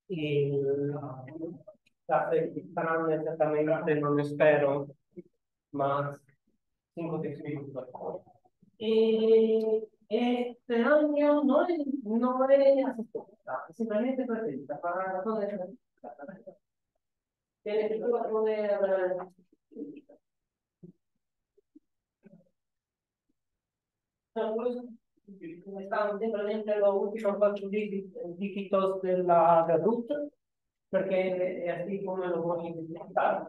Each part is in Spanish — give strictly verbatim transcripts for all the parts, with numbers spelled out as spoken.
Il, saranno esattamente, non ne spero, ma cinque minuti. E este año no es, no es asistenta, es simplemente presenta para razones. Tiene que poner. Stanno simplemente los últimos cuatro dígitos de la root, perché è así come lo voglio implementare.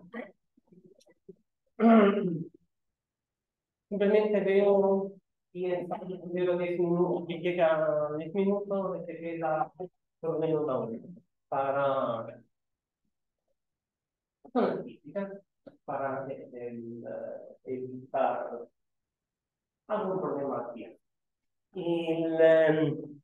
Simplemente veo y veo diez minutos, que llega diez minutos, se queda por menos una hora para una física, para el, evitar algún problema aquí. Il, ehm,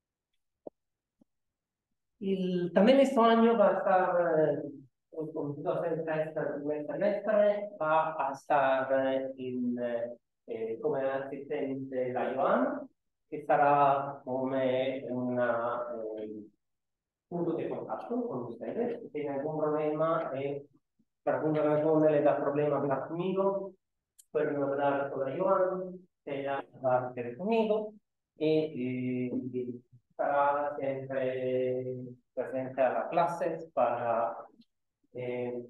il, también este año va a estar, eh, con dos semestre, va a estar eh, in, eh, come assistente la Joana, che sarà come una, eh, punto di contatto con ustedes. Se tiene algún problema e per alcuna ragione le dà problema hablar conmigo, pueden hablar con la Joana, ella va a hacer conmigo e, e sarà sempre presente alla classe para eh,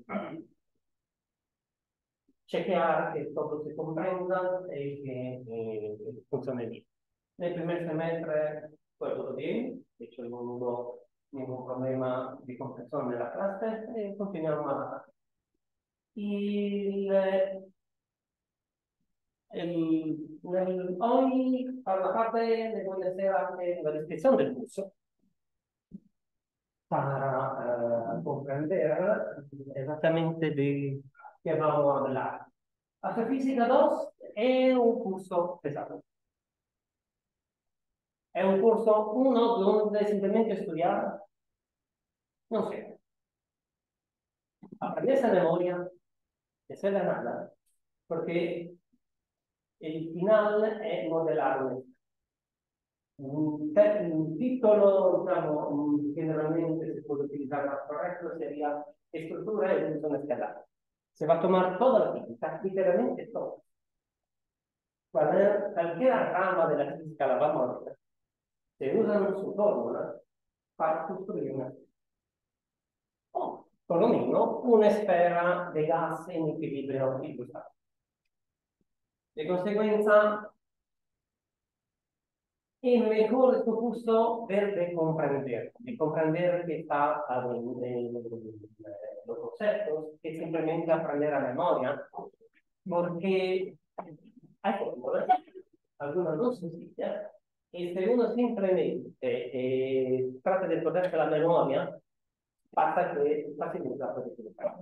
chequear que todo se comprenda y que eh, funcione bien. En el primer semestre fue todo bien, de hecho no hubo ningún problema de comprensión de la clase y continuamos a Y el, el, el, hoy, para la parte de donde se hace la descripción del curso, para uh, comprender esattamente di che vamos a hablar. Astrofísica dos è un curso pesado. È un curso uno donde simplemente estudiar, no sé, aprenderse a memoria, de ser nada, porque el final è modelare. Un, un titolo, diciamo, generalmente se puede utilizar más correcto sería estructura de función escalar. Se va a tomar toda la física, literalmente todo. Cualquier, cualquier rama de la física la vamos a ver. Se usan su fórmula para construir una o por lo meno una esfera de gas en equilibrio illustrato. De conseguenza, es mejor este curso ver de comprender, de comprender que está en, en, en los conceptos, que simplemente aprender a memoria, porque hay fórmulas, algunas no sencillas, y si uno simplemente eh, trata de ponerse la memoria, pasa que fácilmente la puede utilizar.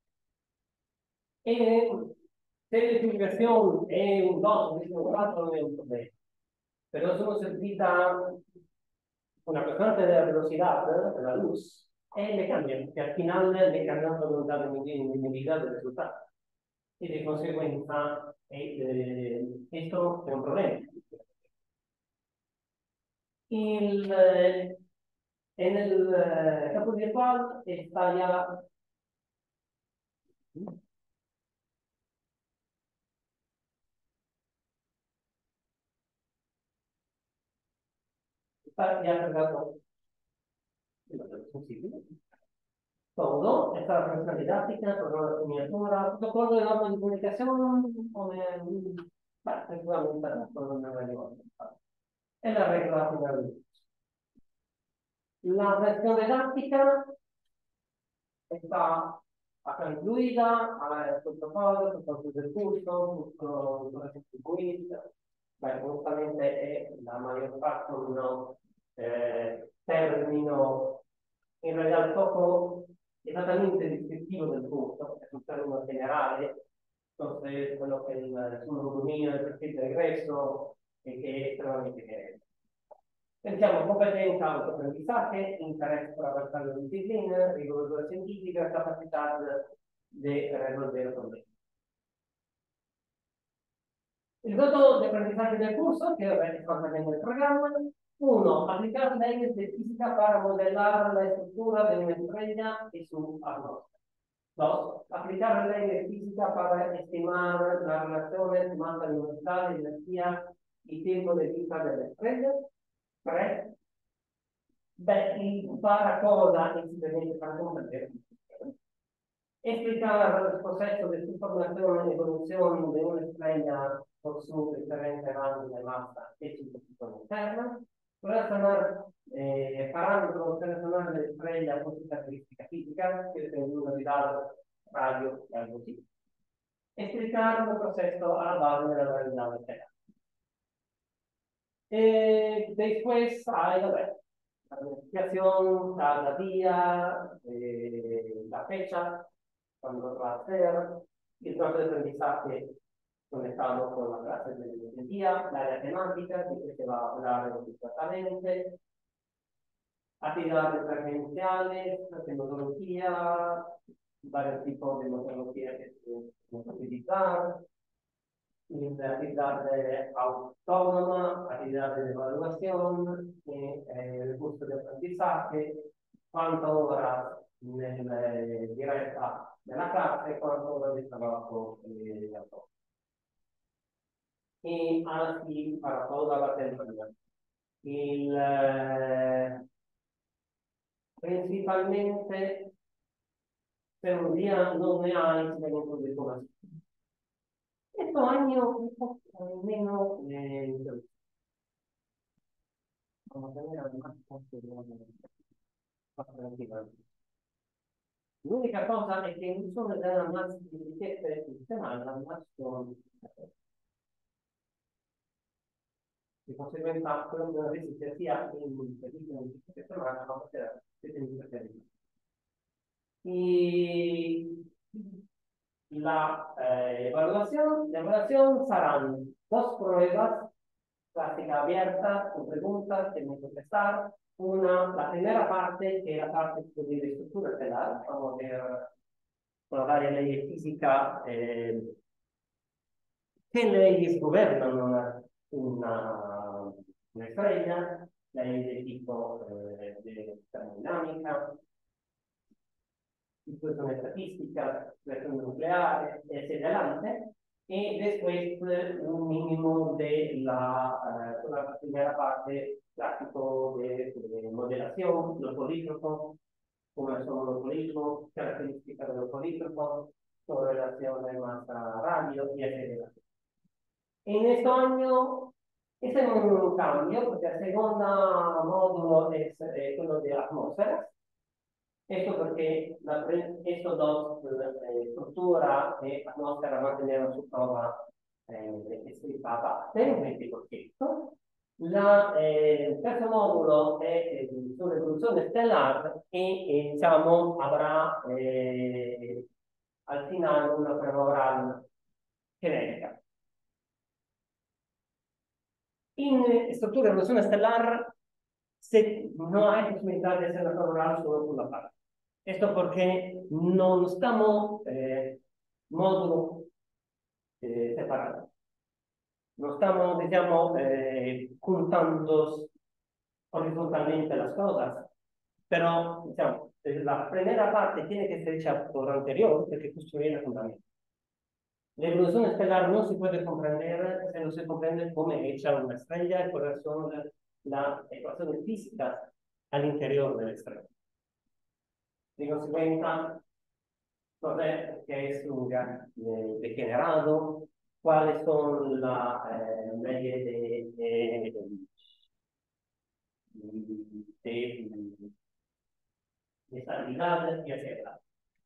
E se l'identificazione è un dos, un quattro non è un problema. Pero somos cerquita una costante de la velocidad de la luz, eh, le cambia, que al final le cambian la voluntad de medida del resultado. Y de consecuencia, eh, eh, esto es un problema. Il, eh, en el eh, campo virtual está ya está ya cargado todo, está la profesión didáctica, programa de miniatura, protocolo de normas de comunicación, come, beh, sicuramente non è relevante. È la regola finale. La versión didáctica está acá incluida, a protocolo, protocolo del curso, tutto distribuito. Beh, onestamente è la maggior parte un eh, termino in realtà poco esattamente descrittivo del corso, è un termine generale, entonces quello che il suo dominio del perfetto regresso e che è estremamente generico. Pensiamo competenza, autoaprendizaje, interés por avanzar la disciplina, rigor científica, capacidad de resolver problemas. El método de aprendizaje del curso, que es también el programa. Uno, aplicar leyes de física para modelar la estructura de una estrella y su atmósfera. Dos, aplicar leyes de física para estimar las relaciones masa universal, energía y tiempo de vida de la estrella. Tres, para cosa simplemente para comprender. Explicar el proceso de su formación y evolución de una estrella por su diferente rango de masa y su posición interna. Relacionar eh, parámetros relacionados de la estrella con sus características físicas, que es luminosidad, radio y algo así. Explicar el proceso a la base de la realidad estelar. Eh, después hay, a ver, la planificación, cada día, eh, la fecha, cuando va a ser, el plazo de aprendizaje conectado con las clases del día, la área temática, que se va a hablar exactamente, actividades presenciales, tecnología, varios tipos de metodologías que se pueden utilizar, actividad autónoma, actividad de evaluación, eh, el curso de aprendizaje, cuántas horas nel, diretta della classe, quanto ora di trabajo eh, de autor. Y así para toda la temporada. Il, eh, principalmente per un día non ne hai tenendo di come questo año un po' meno eh, l'unica cosa è che non sono della massa di richieste settimanali, ma sono di conseguenza quello che avessi sia in servizio di settimana, ma poteva essere y la eh, evaluación, la evaluación serán dos pruebas, clásica abierta, con preguntas que hay que contestar. Una, la primera parte, que es la parte de estructura estelar, vamos a ver con la varia ley física, eh, qué leyes gobiernan una, una, una estrella, leyes de tipo eh, de termodinámica, discussione statistica, reazione nucleare e hacia adelante, y después un mínimo de la, uh, la primera parte práctico de, de modelación, los polígrafos, cómo son los polígrafos, características de los polígrafos, correlaciones masa radio y hacia adelante. En este año, este es un cambio, porque el segundo módulo es eh, quello de atmósferas. Esto porque la, estos dos, eh, struttura e atmosfera mantenevano su prova eh, scritta a parte, un venti per cento. La, eh, il terzo modulo è eh, sull'evoluzione stellare e eh, diciamo, avrà eh, al finale una prova orale generica. In struttura di evoluzione stellare se no hay posibilidad de hacer la prova orale solo con la parte. Esto porque no estamos eh, módulos eh, separados. No estamos, digamos, eh, juntando horizontalmente las cosas. Pero, digamos, la primera parte tiene que ser hecha por anterior, porque construye el fundamento. La evolución estelar no se puede comprender si no se comprende cómo es hecha una estrella y cuáles son las ecuaciones físicas al interior de la estrella. De consecuencia, cos'è che è un gas eh, degenerato, cuáles son las eh, leyes de, de, de, de estabilidad y etcétera.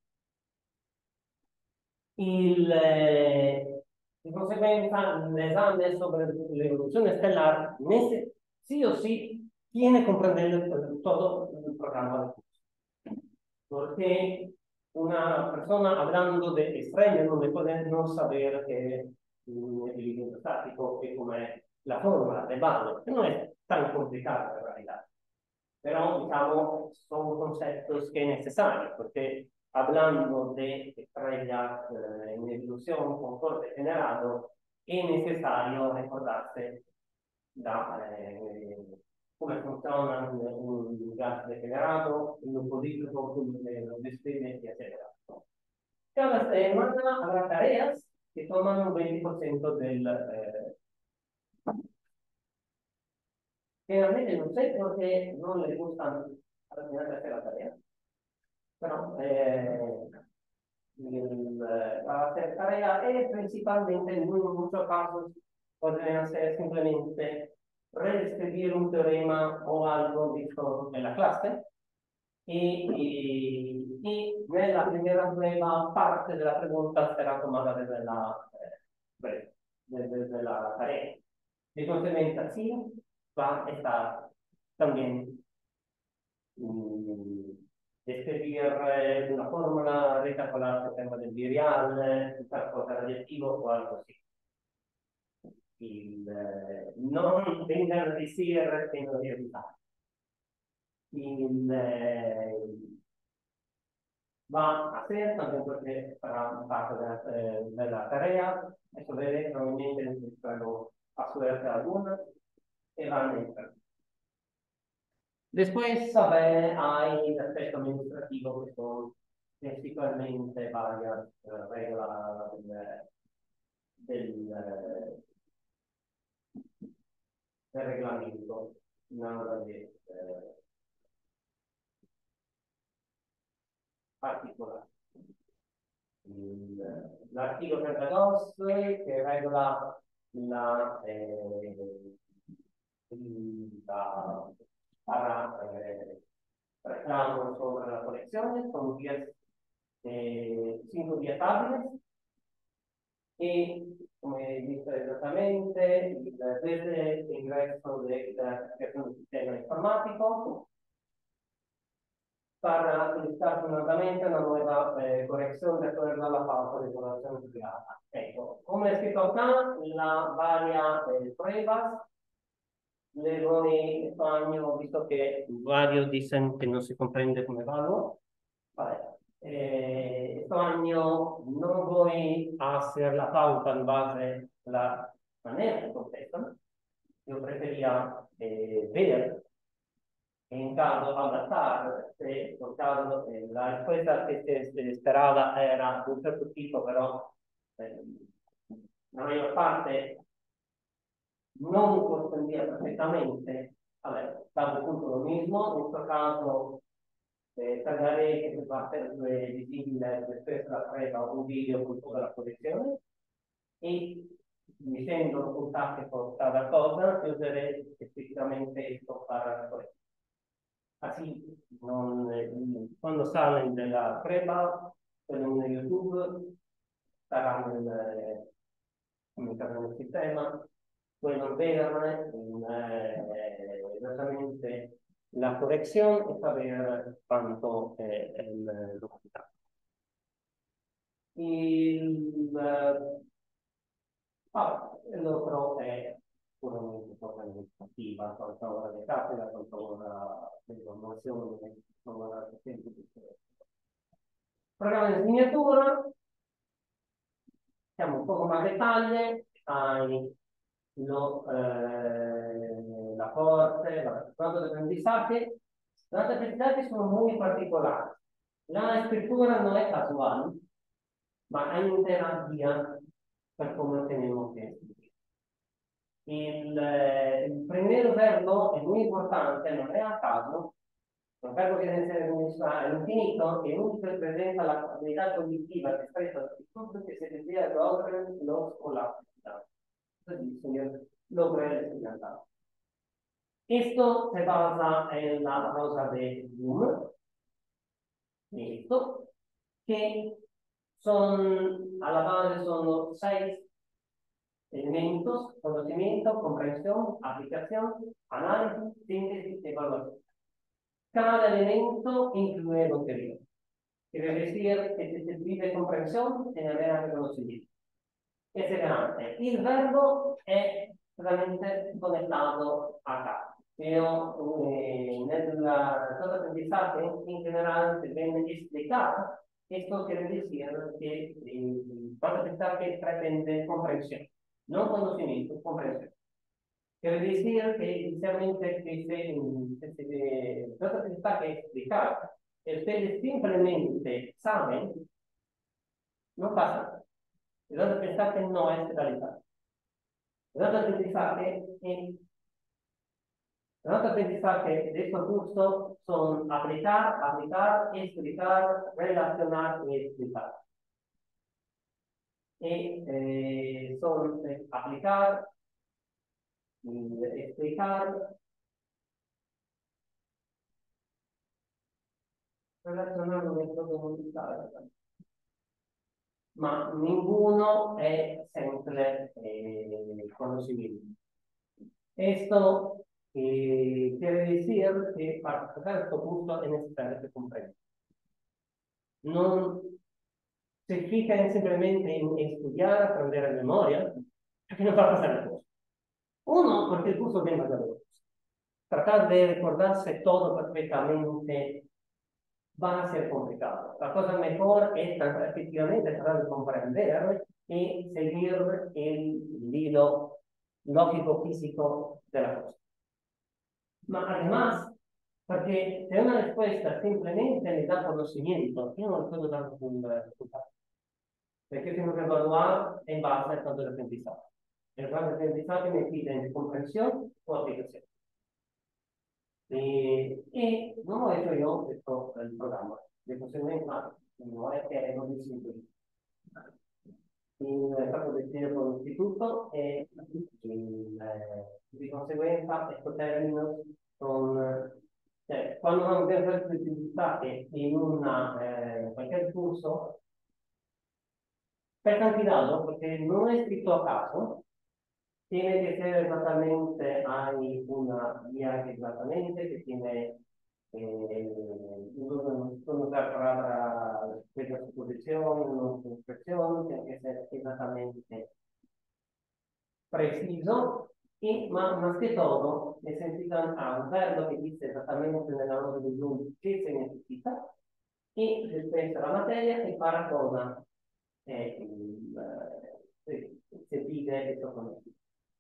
Il, eh, di conseguenza, l'esame sobre l'evoluzione stellare sì o sì tiene comprendendo todo el programa del curso. Porque una persona hablando de estrellas no le puede no saber que mm, el equilibrio estático y como es la fórmula de base, que no es tan complicada en realidad. Pero, digamos, son conceptos que es necesario, porque hablando de estrellas eh, en evolución con corte generado, è necessario ricordarsi da eh, come funziona un, un gas degenerato, un político, lo describe y etcétera. Cada semana habrá tareas que toman un veinte por ciento del... Eh, generalmente non sé perché non le gusta terminare hacer la tarea, pero eh, el, para hacer tarea es principalmente en muy, muchos casos podrían ser simplemente reescribir un teorema o algo visto en la clase y, y, y nella primera prueba parte de la pregunta será tomada desde la, eh, desde la tarea. De consecuencia, sí, va a estar también um, describir eh, una fórmula, recalcular el tema del virial, usar cosas radiativo o algo así. Il, eh, non vengono a dire che non è verità. Il, eh, va a hacer también porque para parte de la, eh, de la tarea, eso debe probablemente necesitarlo a suerte alguna y van a entrar. Después sabe, hay el aspecto administrativo que son principalmente varias eh, reglas del, del, eh, del reglamento, nada de eh, particolare. L'articolo trentadue che regola la, eh, la para eh, reclamo sobre la colección, son diez, eh, cinco días hábiles y, como dice exactamente, desde el ingreso de la creación del sistema informático para solicitar nuevamente una nueva eh, corrección de acuerdo a la pauta de evaluación privada. Ecco, come è scritto acá, la varia eh, pruebas le voy año, visto que varios dicen que no se comprende como evaluo, vale. Eh, este año no voy a hacer la pauta en base a la manera que contestan. Yo prefería eh, ver en caso adaptar, se por caso eh, la respuesta que se, se esperaba era de un certo tipo, pero eh, la mayor parte non correspondía perfectamente. A ver, tanto punto lo mismo, en este caso eh, tagliare che va a essere visibile después la prueba un video con toda la colección y diciendo un por cada cosa, yo useré específicamente esto para la colección. Así, non, eh, quando salen della prueba, quello in YouTube, saranno nel, nel sistema, pueden ver eh, exactamente la corrección y saber cuánto es el resultado. Il, eh, ah, el otro è puramente cosa amministrativa, quanto ora di cattedra, quanto ora di formazione, quanto ora di semplificazione. Programma di segnatura, siamo un po' más detalle, hay lo, eh, la corte, la pronto de aprendizaje. Los aprendizajes son muy particulares. La escritura no es casual, ma hay una terapia per cómo tenemos que escribir. El, eh, el primer verbo es muy importante, non è a caso, un verbo che deve essere infinito e uno che presenta la abilità cognitiva che espressa da tutto che si desea lograr los o la felicidad. Lograr el estudiantado. Esto se basa en la rosa de Bloom, esto, que son, a la base son seis elementos: conocimiento, comprensión, aplicación, análisis, síntesis, evaluación. Cada elemento incluye lo anterior. Quiere decir que si se pide comprensión, se genera conocimiento. Es grande. El verbo es realmente conectado acá. Pero eh, nella cosa aprendizaje in generale se viene explicata, esto quiere decir que eh, cosa aprendizaje pretende comprensión. no conocimiento, comprensión. Quiere decir que inicialmente que se, se, se trata de que explicar, ustedes simplemente saben, no pasa nada. El otro aprendizaje no es realidad. El otro aprendizaje, el otro aprendizaje de estos cursos son aplicar, aplicar, explicar, relacionar y explicar. Y eh, son eh, aplicar, explicar, relacionar un metodo musicale. Ma ninguno è sempre eh, conoscibile. Esto eh, quiere decir que para sacar estos puntos es necesario que comprendan. No se fijan simplemente en estudiar, aprender a memoria, porque no va a pasar nada. Uno, porque el curso viene más veloz. Tratar de recordarse todo perfectamente va a ser complicado. La cosa mejor es efectivamente tratar de comprender y seguir el hilo lógico-físico de la cosa. Ma además, porque se una respuesta simplemente le da conocimiento, yo no le puedo dar un resultado. Perché tengo que evaluar en base al caso de aprendizaje. El caso de aprendizaje me pide en comprensión o aplicación. Y, y no lo he hecho yo, esto el programa. De conseguenza, no es que non mi sento è stato deciso con l'istituto e in, eh, di conseguenza questo termine con, cioè, quando non abbiamo fatto utilizzate in una, eh, qualche curso per candidato, perché non è scritto a caso, tiene que ser exactamente, hay una guía que exactamente que tiene eh, no usar palabra de suposición, no expresión, tiene que ser exactamente preciso y más, más que todo necesitan a un verbo que dice exactamente en el lavoro di Bloom qué se necesita y después la materia y para cosa eh, eh, se pide esto conocido.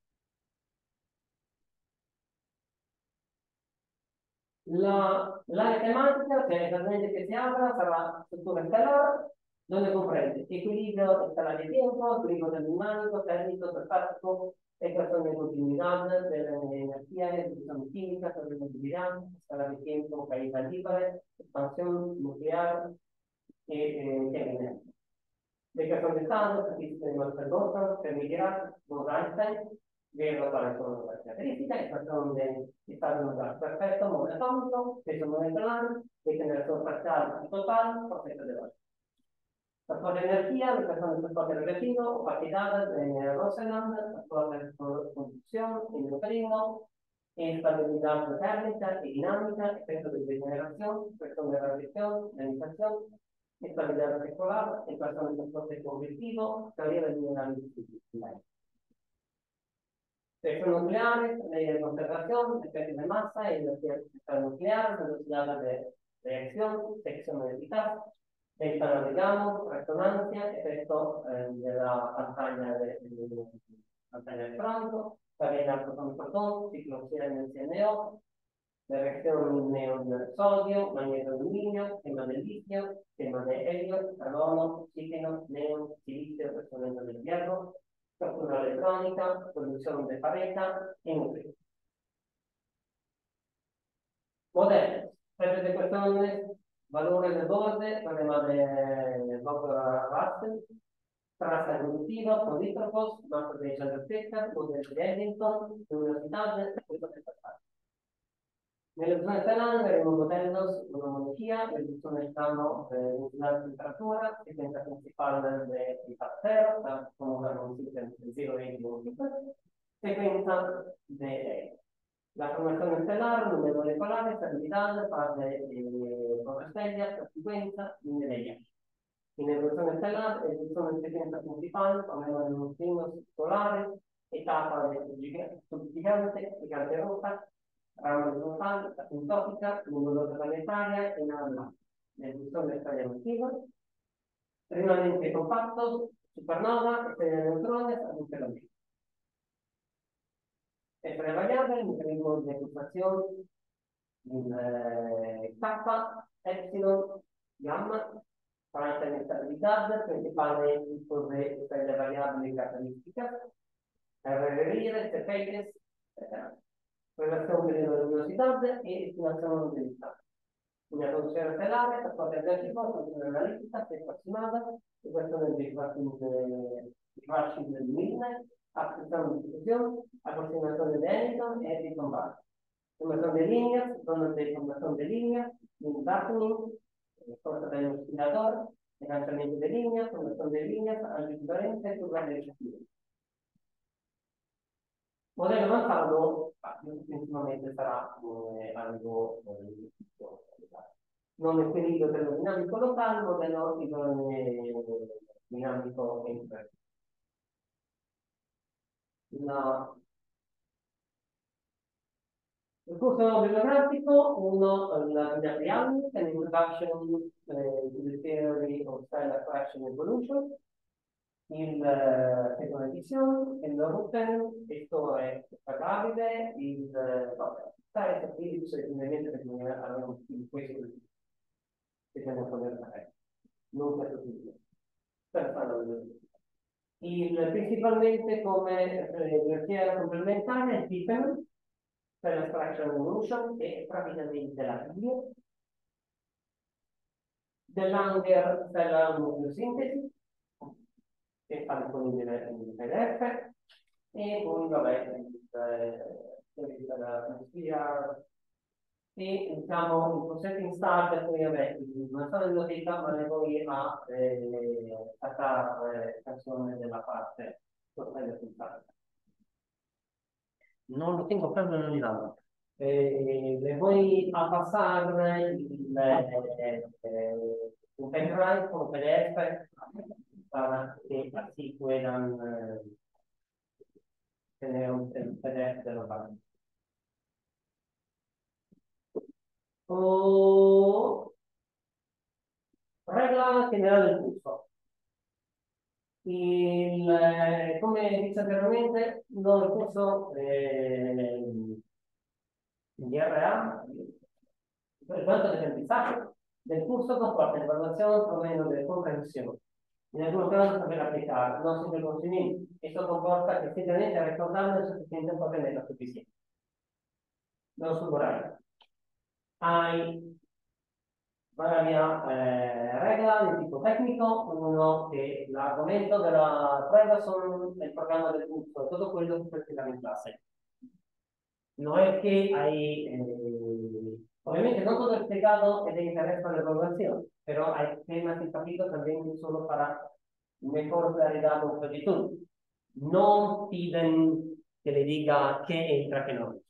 La, l'area tematica, che è esattamente che si apre, sarà struttura stellare, dove comprende equilibrio stellare di tempo, equilibrio termodinamico, tecnico, perfetto, equazione di continuità, dell'energia, equazione chimica, termodinamica, stellare di tempo, carità libere, espansione nucleare e eh, chimica. L'equazione di stato, statistiche di Marcel per migliorare, Einstein, vero quali sono le caratteristiche, equazione di stato nucleare perfetto, modo atomico, peso molecolare, degenerazione parziale totale, processo della trasporto di energia, l'equazione del trasporto relativo, opacità, Rosenland, trasporto di conduzione, endocrino, instabilità termica e dinamica, effetto di degenerazione, questione della reazione, limitazione, instabilità molecolare, equazione del trasporto convettivo, teoria del minerale di reacción nuclear, ley de conservación, efectos de masa, energía nuclear, velocidad de reacción, sección de eficaz, ventana de Gauss, resonancia, efecto eh, de la pantalla de, de, de pantalla de Franco, cadena protón-protón, ciclo C N C O, la reacción neón-sodio, magnesio-aluminio, quema de litio, quema de helio, carbono, oxígeno, neón, silicio, resonancia del hierro, struttura elettronica, produzione di pareta e nucleo. Modello, per le questioni, valore del borde, problema del Bob-Russell, traccia evolutiva, politropos, mappa di Chandler-Pecker, modello di Eddington, università, questo è stato. Nelle zone stellari avremo modellos, una monarchia, riduzione stanno eh, in temperatura, sequenza principale di zero, da comunque non si sente zero e sequenza di la formazione stellare, numero molecolare, stabilità, fase di protostella, sequenza, mineria. In evoluzione stellare, evoluzione di sequenza principale, come un primo solare, etapa del gigante, gigante rossa, ramo frontale, asintotica, luminosa planetaria e nana, l'evoluzione della emotiva, rimanente compatto, supernova, estrella neutrone, interamente. e tre variabili, meccanismo di equazione in eh, K, epsilon, gamma, parametri di stabilità, principale disporre per le variabili caratteristiche, R R, T P S, relazione delle luminosità e estimazione dell'età. Una funzione stellare, trasporto esercito, funzione analitica, se approssimata, equazione di Schwarzschild del Milne, applicazione di diffusione, approssimazione di Hamilton e di combate. Formazione di linea, secondo di formazione di linea, limitarmi, forza dell'oscillatore, lanciamento di linea, formazione di linea, all'indifferenza e programma recettivo. Modello avanzato, principalmente sarà eh, algo eh, non equilibrio termodinamico locale, modello dinamico e inverso. La... Il corso bibliografico, uno, la guida Priami, an introduction eh, to the theory of stellar fraction evolution, il eh, seconda edizione, il Rutten, questo è Davide, il no, Science Philips, ovviamente perché avevamo questo che siamo con il non questo tipo. Per farlo vedere. Il, principalmente come energia complementare è Tiffen, per la fraction evolution, che è praticamente la figlia dell'Anger per la nucleosintesi, che fa disponibile in P D F, e poi vabbè la Sphere e diciamo il processing start, poi vabbè non sono in biblioteca ma ne poi a eh, a canzone della parte non lo tengo proprio in ogni eh, le voy a pasar il, eh, eh, un pendrive con P D F para que así puedan eh, tener un P D F de los valores. O regola generale del curso. Il, eh, come dice anteriormente, non il corso eh, in D R A, per quanto l'apprendizzaggio del curso comporta l'evaluazione provenendo delle comprensioni. In alcun caso saper applicare, non sempre consumenti. Esto comporta che semplicemente ricordarlo è sufficiente per renderlo sufficiente. Non suborare. Hai la mia eh, regola di tipo tecnico, uno che l'argomento della prova sono il programma del curso, tutto quello che puoi spiegare in classe. Non è che hai, eh, obviamente no todo explicado es de interés para la evaluación, pero hay temas y capítulos también solo para mejor claridad o prontitud. No piden que le diga qué entra, qué no.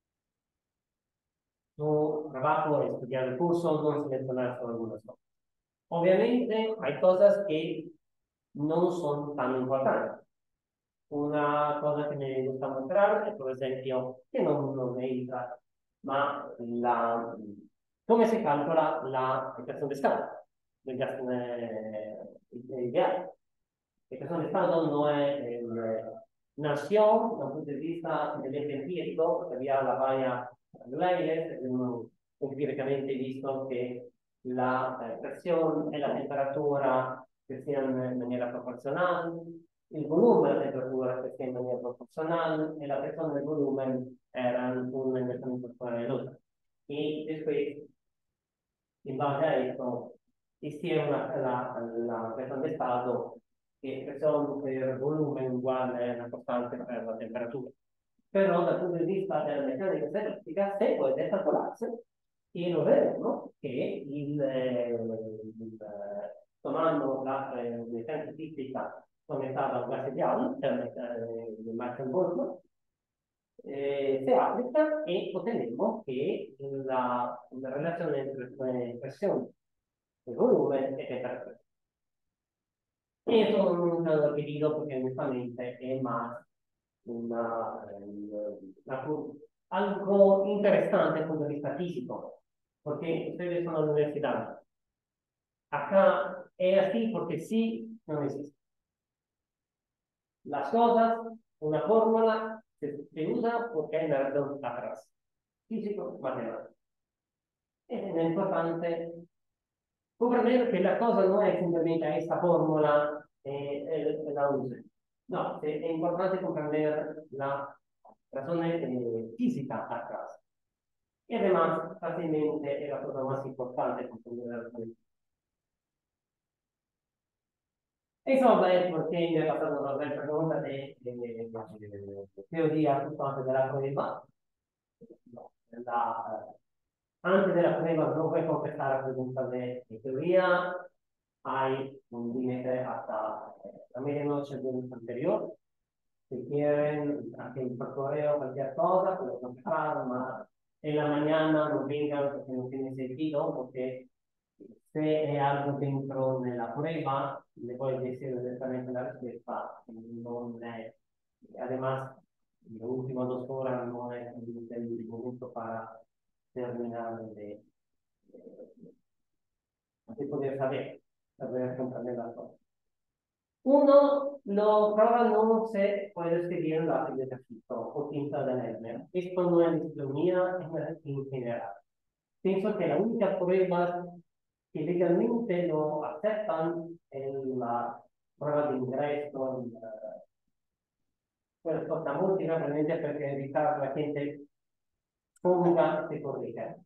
Tu trabajo es estudiar el curso, no seleccionar solo algunas cosas. Obviamente hay cosas que no son tan importantes. Una cosa che mi gusta mostrare è, per esempio, che non, non entra, ma la, come si calcola la equazione di stato del gas ideale. L'equazione di stato non è eh, nació da un punto di vista empirico, via la valla Gleier, empiricamente visto che la eh, pressione e la temperatura che siano in maniera proporzionale, il volume della temperatura che sia in maniera proporzionale e la pressione del volume era una inversione proporzionale all'altra. E questo, in base a questo, istiene la, la pressione di stato che pressione per volume uguale a una costante per la temperatura. Però dal punto di vista della meccanica statistica, se poi calcolarsi, e lo vedremo che il, eh, il, tomando la eh, meccanica statistica connettata al gas ideale, cioè eh, il Michael eh, si applica e ottenemos che la, la relazione entre pressione e volume è temperatura. E eso no me lo he pedido porque honestamente es más una, una, algo interesante desde el punto de vista físico, porque ustedes son la universidad. Acá es así porque sí no existe. Las cosas, una fórmula, se, se usa porque hay una razón atrás, físico, matemático. Es importante comprender que la cosa no es simplemente esta fórmula eh, eh, la usa. No, es importante comprender la razón eh, física atrás. Y además, fácilmente es la cosa más importante comprender la razón. Insomma, es porque mi ha pasado una bella pregunta de, de, de, de, de teoría justo antes de la prueba. No, la, antes de la prueba no puedes contestar a preguntas de, de teoría. Hay un límite hasta eh, la medianoche del día anterior. Si quieren, aquí por correo cualquier cosa, puedo contestar, ma en la mañana no vengan porque no tiene sentido, porque se hay algo dentro de la prueba, le puedes decir directamente la respuesta. No es, además, las últimas dos horas no es el momento para terminar de, de poder saber, saber comprender las cosas. Uno, lo prueba no se puede escribir en lápiz de grafito o tinta de Lerner. Esto no es diplomía en general. Pienso que la única prueba que legalmente lo aceptan en la prueba de ingreso, en la, bueno, cosa muy realmente para evitar que la gente ponga se corrija.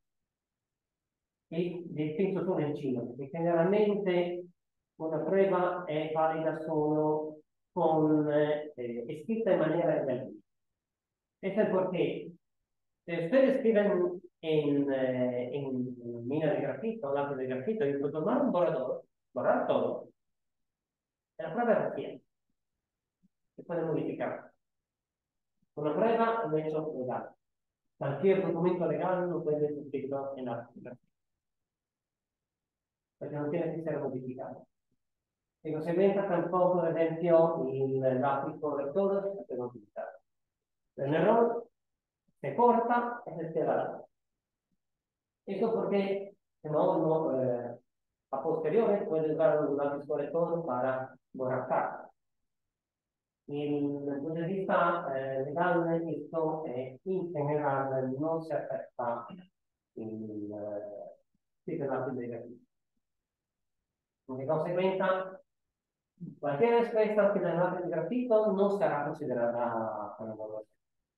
Y pienso solo in Cina, perché generalmente una prueba è valida solo con eh, è scritta in maniera elegante. Eso es porque si ustedes escriben en, eh, en mina de grafito, lápiz de grafito, y por tomar un borrador, borrar todo, la prueba es vacía. Se puede modificar. Una prueba es un hecho legal. Cualquier documento legal lo puede ser escrito en lápiz de grafito. Porque no tiene que ser modificado. De conseguenza tampoco, ad esempio, il lápiz corrector se puede utilizar. El error se corta y se queda. Eso porque, si no, no eh, a posteriori puede usar un lápiz corrector para borrar. Il punto di vista eh, legale, esto eh, in generale non si aspetta il eh, lápiz de grafito. Di conseguenza, cualquier respuesta que del lápiz de grafito no será considerada como evaluación.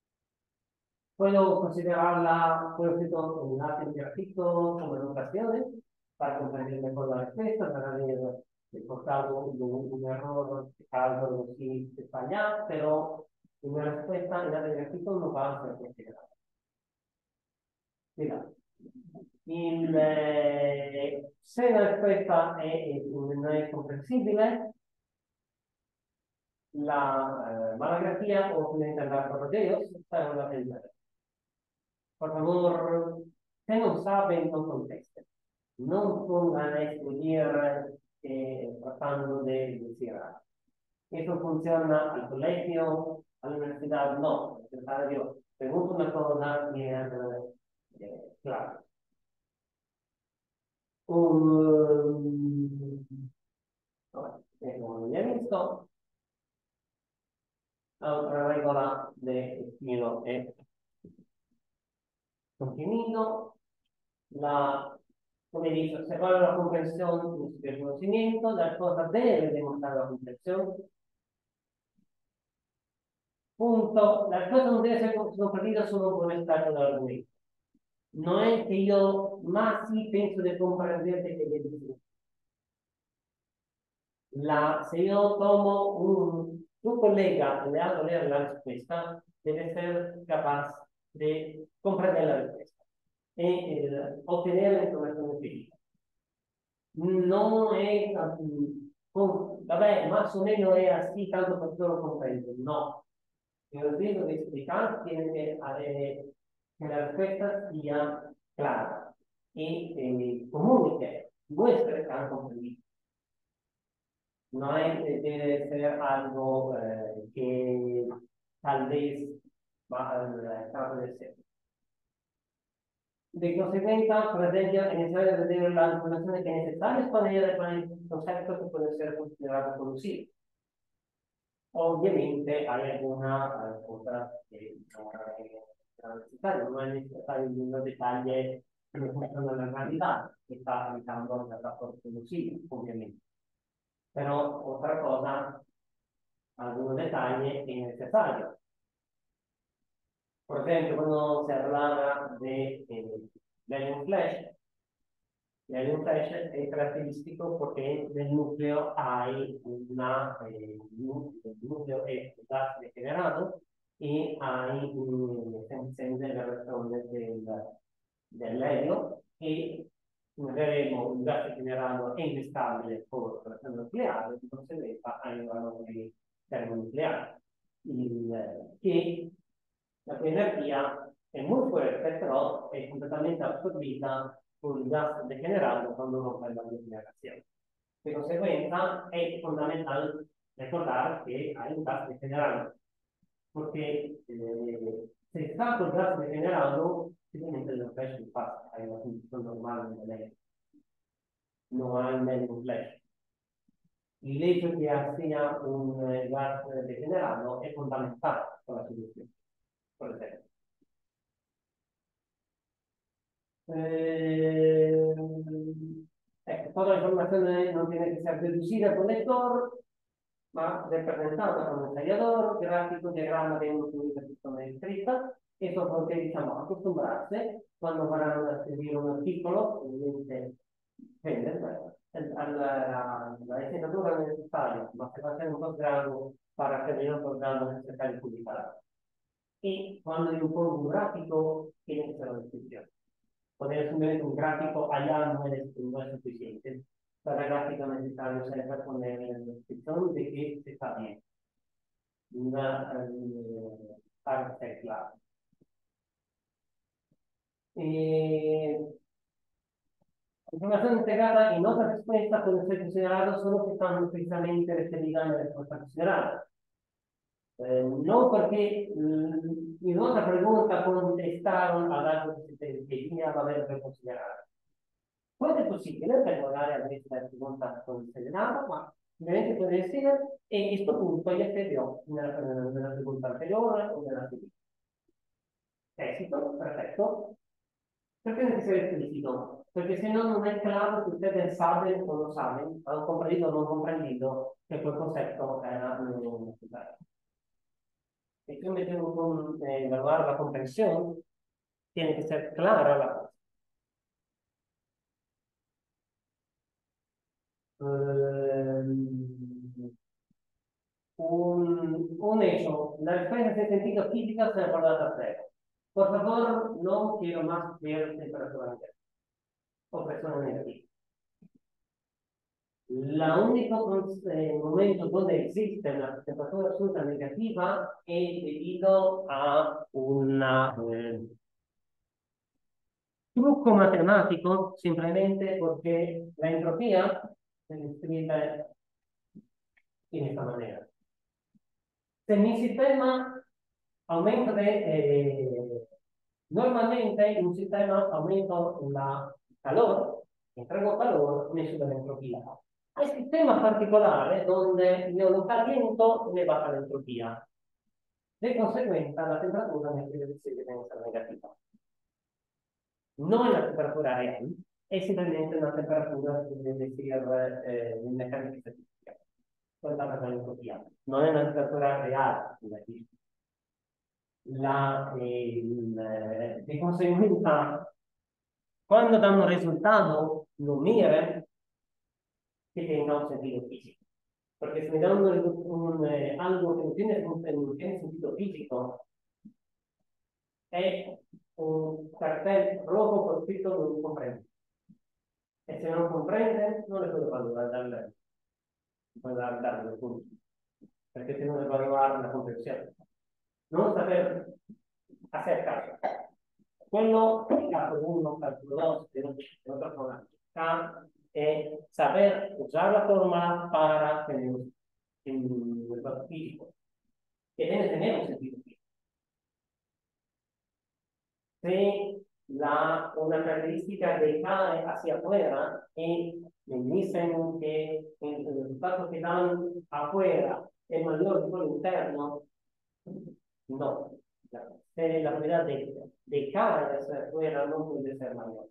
Puedo considerarla, puedo escrito un lápiz de grafito como evaluaciones para comprender mejor la respuesta, para haber reportado un, un error de cálculo si se falla, pero una respuesta en lápiz de grafito no va a ser considerada. Mira, il, eh, se la risposta è, è, non è comprensibile, la eh, malagrafía o internar por ellos, saben la realidad. Por favor, si no saben, no contesten. No pongan a estudiar eh, tratando de decir algo. Eso funciona al colegio, a la universidad, no. Yo pregunto una cosa y es eh, claro. Um, come abbiamo visto, otra regola de estilo es contenido, la, come dice, observar la comprensión del conocimiento, la cosa debe demostrar la comprensión. Punto, la cosa no debe ser comprendida solo por el estado del argumento. No es que yo más sí pienso de comprenderte que de decir. La, se yo tomo un, tu colega le hago leer la respuesta, debe ser capaz de comprender la respuesta y eh, obtener la información empírica. No es, um, vabbè, más o menos es así, tanto por todo lo comprendo. No. El objetivo de explicar tiene que, eh, que la respuesta sea clara y eh, comunique, muestre que han comprendido. No es, debe ser algo eh, que tal vez va al caso de ser. De consecuencia, por ejemplo, es necesario tener las informaciones que necesarias para llegar a el concepto que puede ser considerado conocido. Ovviamente hai alguna eh, cosa che non è necessaria, non è necessario di un dettaglio che funziona nella realtà, che sta aiutando nel rapporto così, ovviamente. Però altra cosa, alcuni dettagli è necessario. Por esempio, quando si parlava di eh, dell'Ion Flash, l'Ion Flash è caratteristico perché nel nucleo hai una, eh, il nucleo è gas degenerato e hai sempre la versione del, dell'elio e come vedremo il gas degenerato è instabile con la reazione nucleare, di conseguenza hai un valore termonucleare, il, che la cui energia è molto forte, però è completamente assorbita con il gas degenerato quando uno fa la degenerazione. Di conseguenza è fondamentale ricordare che hai un gas degenerato, perché eh, se sta col gas degenerato, sicuramente non flash di passa, hai una condizione normale nell'elettrico, non hai un meglio flash. Il legge che sia un gas degenerato è fondamentale per la soluzione, per esempio. Eh, ecco, toda la informazione non tiene che ser deducida con lector, ma rappresentata con un tagliador, grafico, diagramma di una funzione scritta, e sono che diciamo acostumbrarsi quando varranno a scrivere un articolo, ovviamente alla letteratura necessaria, ma se va a essere un posgrado para accedere a un posgrado necessario di pubblicare. E quando io pongo un grafico, tiene che essere una descrizione. Poter assumere un grafico agli anni non è sufficiente. Per la grafica necessario sempre ponere la descrizione di che si fa bene. Una eh, parte clara. E l'informazione integrata in nota risposta può essere considerata solo se stanno precisamente referita nella risposta considerata. Eh, non perché mh, in una pregunta contestaron ad algo que se tenía a ver per considerare. Può essere possibile per magari avere la pregunta considerata, ma ovviamente può essere, e a questo punto gli esterior nella, nella pregunta anteriore o nella seguente. Esito, perfetto. Perché deve essere esplicito? Perché se no non è chiaro se ustedes saben o no saben, hanno comprendido o non comprendido che quel concetto era non necessario. E yo me tengo que eh, evaluar la comprensión, tiene que ser clara la cosa. Um, un, un hecho, la experiencia de sentido física se ha guardado a cero. Por favor, no quiero más ver temperatura negativa o presión negativa. La único eh, momento donde existe una temperatura absoluta negativa es debido a una eh, trucco matematico, simplemente porque la entropía se describe en esta manera. Se mi sistema aumenta de, eh, normalmente en un sistema aumento la calor, entrego calor, me sube la entropía. Hay sistemas particolares donde yo lo caliento, me baja la entropía. De consecuencia, la temperatura me quiere decir que tiene que ser negativa. No es la temperatura real, es simplemente una temperatura que debe decir eh, en mecánica estadística. No es una temperatura real. La, eh, di conseguenza, quando danno risultato numerico, che tenga un sentido fisico. Perché se mi danno un, un, eh, algo che non tiene, non tiene sentito fisico, è un cartello rojo con scritto non comprende. E se non comprende, non le puedo valutare dal, dal punto. Perché se non evaluare la comprensione. Non saper hacer caso. Quello è il caso uno, caso dos, de otra forma. Es saber usar la fórmula para tener un resultado físico. Que debe tener un sentido físico. Si la, una caratteristica que cae hacia afuera y me dicen que el resultado que dan afuera es mayor que el interno, no. La, la propiedad de, de caer hacia afuera no puede ser mayor.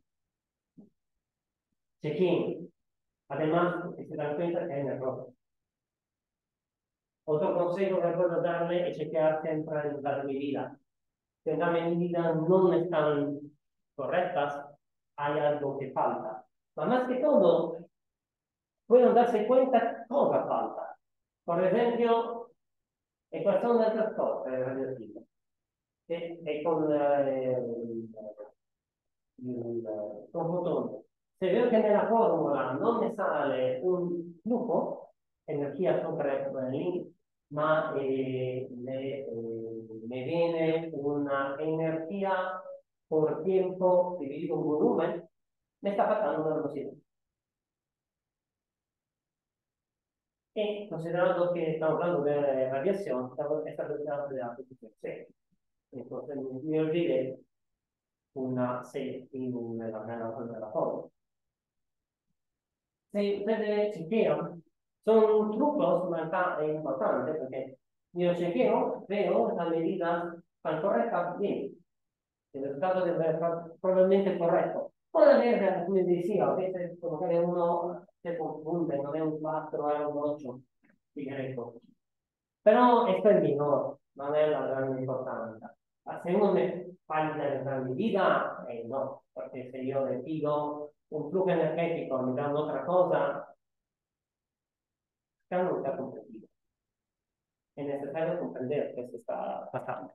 Check-in. Además, porque se dan cuenta que hay un error. Otro consejo que puedo darle es chequear siempre las medidas. Si las medidas no están correctas, hay algo que falta. Pero más que todo, pueden darse cuenta cosa falta. Por ejemplo, en cuestión del transporte radioactivo, que è con eh, il confrontone. Se vedo che nella formula non mi sale un flujo, energia sopra lì, ma eh, me, eh, me viene una energia por tiempo dividido en volumen, me está faltando una velocidad. E considerando que estamos hablando de radiación, esta velocidad de la C. Entonces, me olvidé una C in una nella forma. Se ustedes chequean, son trucos, ma está importante porque yo chequeo, veo las medidas están correctas, bien. El resultado debe ser probablemente correcto. Puede haber, come decía, a veces como que uno se confunde, no es un cuatro, es un ocho, fíjate. Pero esto es menor, no es la gran importancia. Se uno me falta en la medida, eh, no, porque si yo le pido un flujo energético me dan otra cosa, ya no está comprendido. Es necesario comprender qué se está pasando.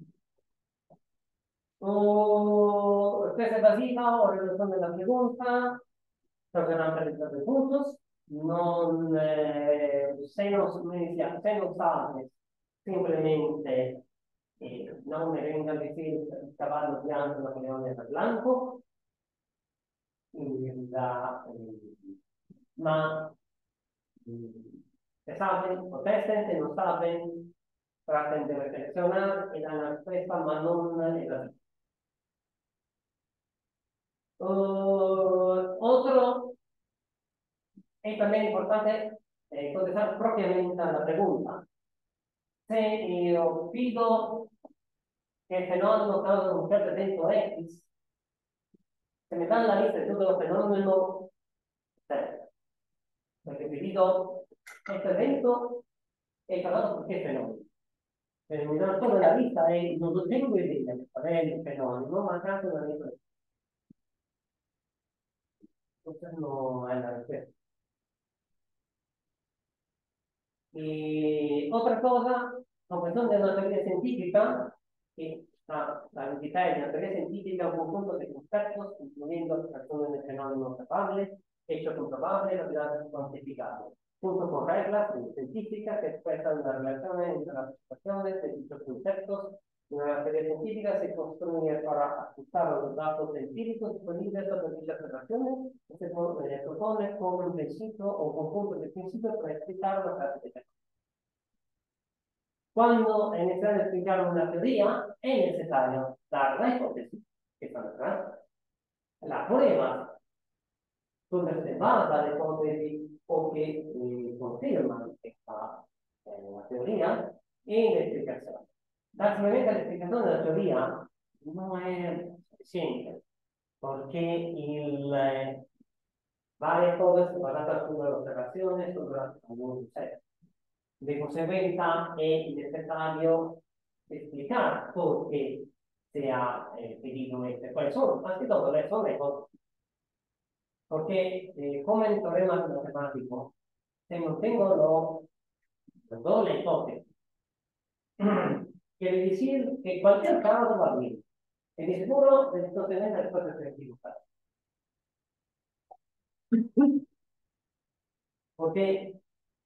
O questa è basica o risponde alla pregunta, proverán realizar puntos, non, eh, se, non, se non sabes, simplemente eh, non me venga a decir il cavallo bianco e Napoleone blanco, la, eh, ma se saben o testen, se non saben, traten de reflexionar y dan la respuesta, ma non es la vida. Uh, otro es también importante eh, contestar propiamente a la pregunta. Si yo pido que el fenómeno causa un cierto evento X, se me dan la lista de todos los fenómenos, porque pido este evento es causado por qué fenómeno. Se me dan toda la lista y no tengo idea de cuál es el fenómeno, más acaso una lista. Entonces no hay la respuesta. Y otra cosa, la cuestión de la teoría científica, que la, la entidad de la teoría científica es un conjunto de conceptos, incluyendo acciones de fenómenos probables, hechos comprobables, realidades cuantificables, junto con reglas científicas que expresan las relaciones entre las situaciones de dichos conceptos. Una teoría científica se construye para ajustar los datos científicos disponibles sobre dichas relaciones y se propone como un principio o conjunto de principios para explicar una clase de fenómenos. Cuando es necesario explicar una teoría, es necesario dar la hipótesis, que son atrás, la prueba, donde se basa la hipótesis o que eh, confirma esta eh, la teoría, y la explicación. La solamente la explicación de la teoría no es suficiente, porque il, eh, varie cose sono basate sulle osservazioni, sobre algún suceso. De consecuencia, es necesario explicar por qué se ha eh, pedido este. ¿Cuáles son? Más que todo, son lejos. Porque, eh, como en el teorema matemático, se no tengo lo, los doble hipótesis. Quiere decir que cualquier caso va bien. En el seguro, necesito tener la respuesta equivocada. Porque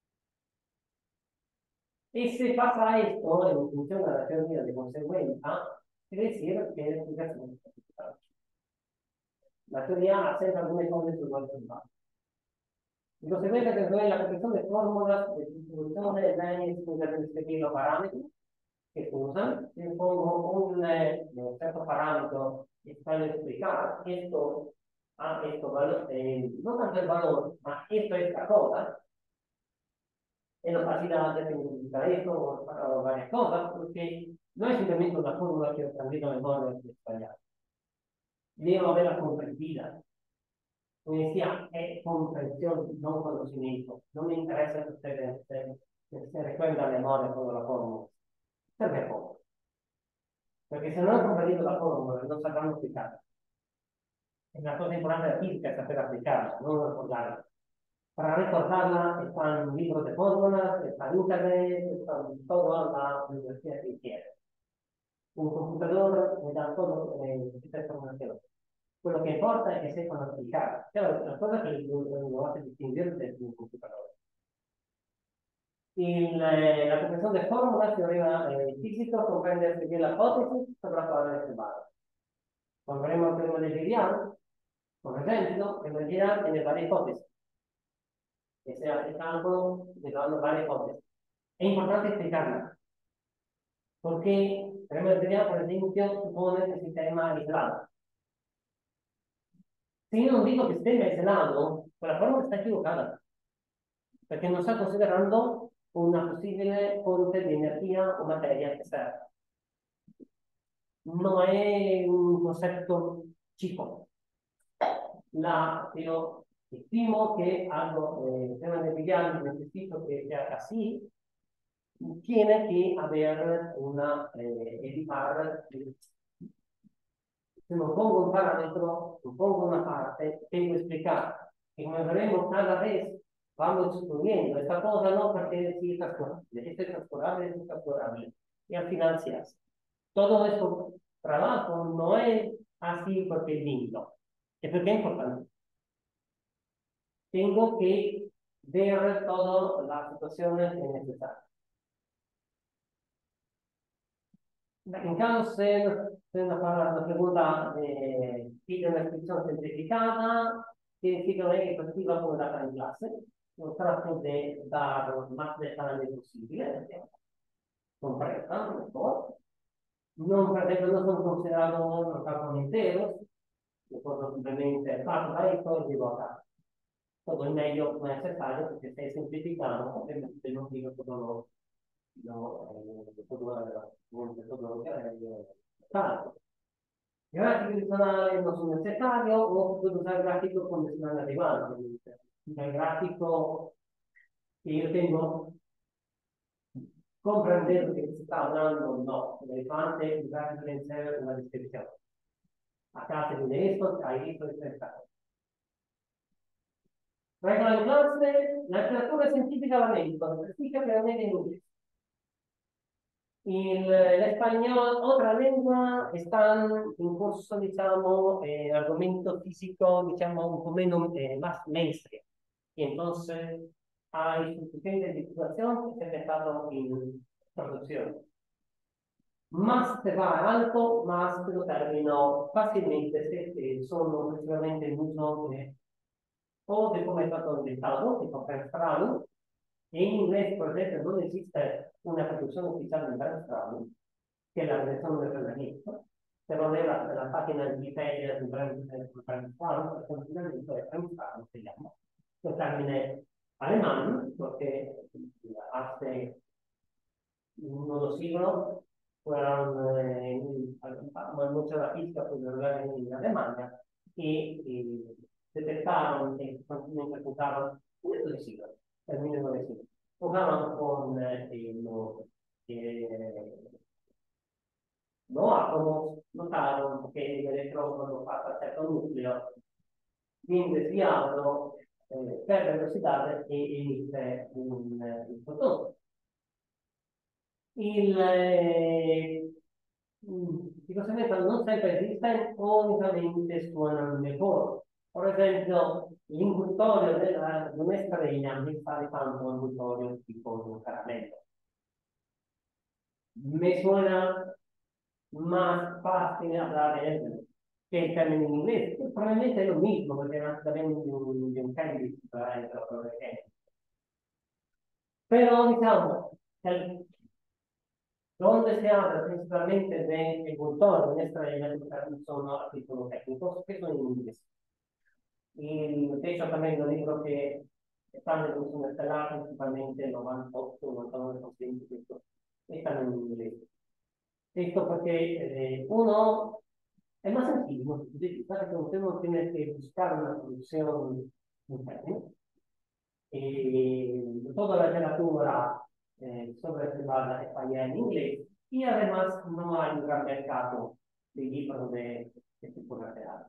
y se pasa esto en función de la teoría de consecuencia, quiere decir que la explicación es complicada. La teoría hace algunas cosas sobre el tema. En consecuencia, se ve la construcción de fórmulas de distribución de Lenz con el respectivo parámetro que se usan. Yo pongo un eh, cierto parámetro están explicadas. Esto ha esto valor, eh, no tanto el valor, ma esto es la cosa, en opacidad de significar esto o, o varias cosas, porque no es simplemente una fórmula que he aprendido a memoria de español. Devo averla comprendida. Come decía, è comprensione, non conoscimento. Non mi interessa se, se, se, se recuerda a memoria con la fórmula. Serve poco. Perché se non ho comprendito la fórmula, non sapranno applicarla. Es una cosa importante de la física, es saber aplicarla, no recordarla. Para recordarla están libros de fórmulas, están internet, están toda la universidad que quiere. Un computador me da todo eh, esta información. Quello che importa è che seppano applicare. Cioè, la cosa che lo hace distinguere del computador. In, eh, la comprensione de fórmulas teorema eh, físico comprende que la hipótesis sobre la quale se basa. Quando avremo il teorema di Gaussian, por esempio, el Gaussian tiene varie ipotesi. E se hace calcolo, le danno varie ipotesi. È importante explicarla. Porque el teorema de Gaussian, por ejemplo, supone que el sistema es aislato. Se io non dico che il sistema è aislato, quella fórmula está equivocada. Perché non sta considerando una possibile fonte di energia o materia esterna. No è un concepto chico. La, io estimo que algo, eh, el tema de Miguel, necesito que sea así, tiene que haber una, eh, evitar, se non pongo un parámetro, non pongo una parte, tengo que explicar. Y como veremos cada vez, vamos excluyendo esta cosa, no, porque sí es transcurable, este es transcurable, este es transcurable. Y al final se hace. Todo esto trabajo no es así porque es lindo, es porque es importante. Tengo que ver todas las situaciones necesarias. En caso se, se una, una pregunta eh, pide una descripción simplificada, significa que es positiva como data en clase. Yo trato de dar los más detalles posible, comprenda, mejor. No, por ejemplo, no son considerados los campos enteros, yo puedo simplemente parto da esto y digo acá. Todo el medio no es necesario porque se ha simplificado, obviamente non dico tutto lo, lo, eh, tutto, eh, tutto lo che è fatto. I grafici funzionali non sono necessari o posso usare il grafico convenzionale adeguato. Il grafico che io tengo comprendendo che si sta parlando no, l'elefante il grafico deve essere una descrizione. A casa di esto, hai visto il mercato. Regola in clase, la letteratura científica la médico, explica claramente en inglés. El, el español, otra lengua, están en curso, digamos, eh, argumento físico, digamos, un poco menos, eh, más mainstream. Y entonces hay suficiente distribución que se ha dejado en producción. Más se va alto, más lo termino fácilmente se sono principalmente in uso de, o de come è stato inventato, tipo per strano. In inglese, per esempio, non esiste una traduzione ufficiale di per strano, che è la versione del ragionamento, però nella, nella pagina di Wikipedia di per strano, il funzionamento è per strano, si chiama. Il termine alemán, perché hace unos siglos fueron eh, mucho de la física pues, en Alemania y, y detectaron que continuamente jugaban en estos siglos, en mil novecientos. Jugaban con eh, los, eh, los átomos, notaron que el electrón cuando pasa a cierto núcleo viene desviado eh, per velocidad e emite un, un fotone. Il, eh, di conseguenza non sempre esiste unicamente suonano le cose. Per esempio, l'incultorio della, di una strella mi fa di tanto un incultorio tipo un caramello. Me suena más fácil hablar de que el término en inglés, que probablemente es lo mismo, porque era también de un, de un candy para el Pero, digamos, el, donde se habla principalmente del cultor de nuestra educación son artículos técnicos que son en inglés. Y de hecho también los libros que están en educación estelar, principalmente el noventa y ocho, noventa y nueve por ciento de estos están en inglés. Esto porque eh, uno es más sencillo, ¿sabes? Que usted no tiene que buscar una solución interna. Eh, toda la literatura eh, sobre privada está en inglés y además no hay un gran mercado de libros de este tipo lateral.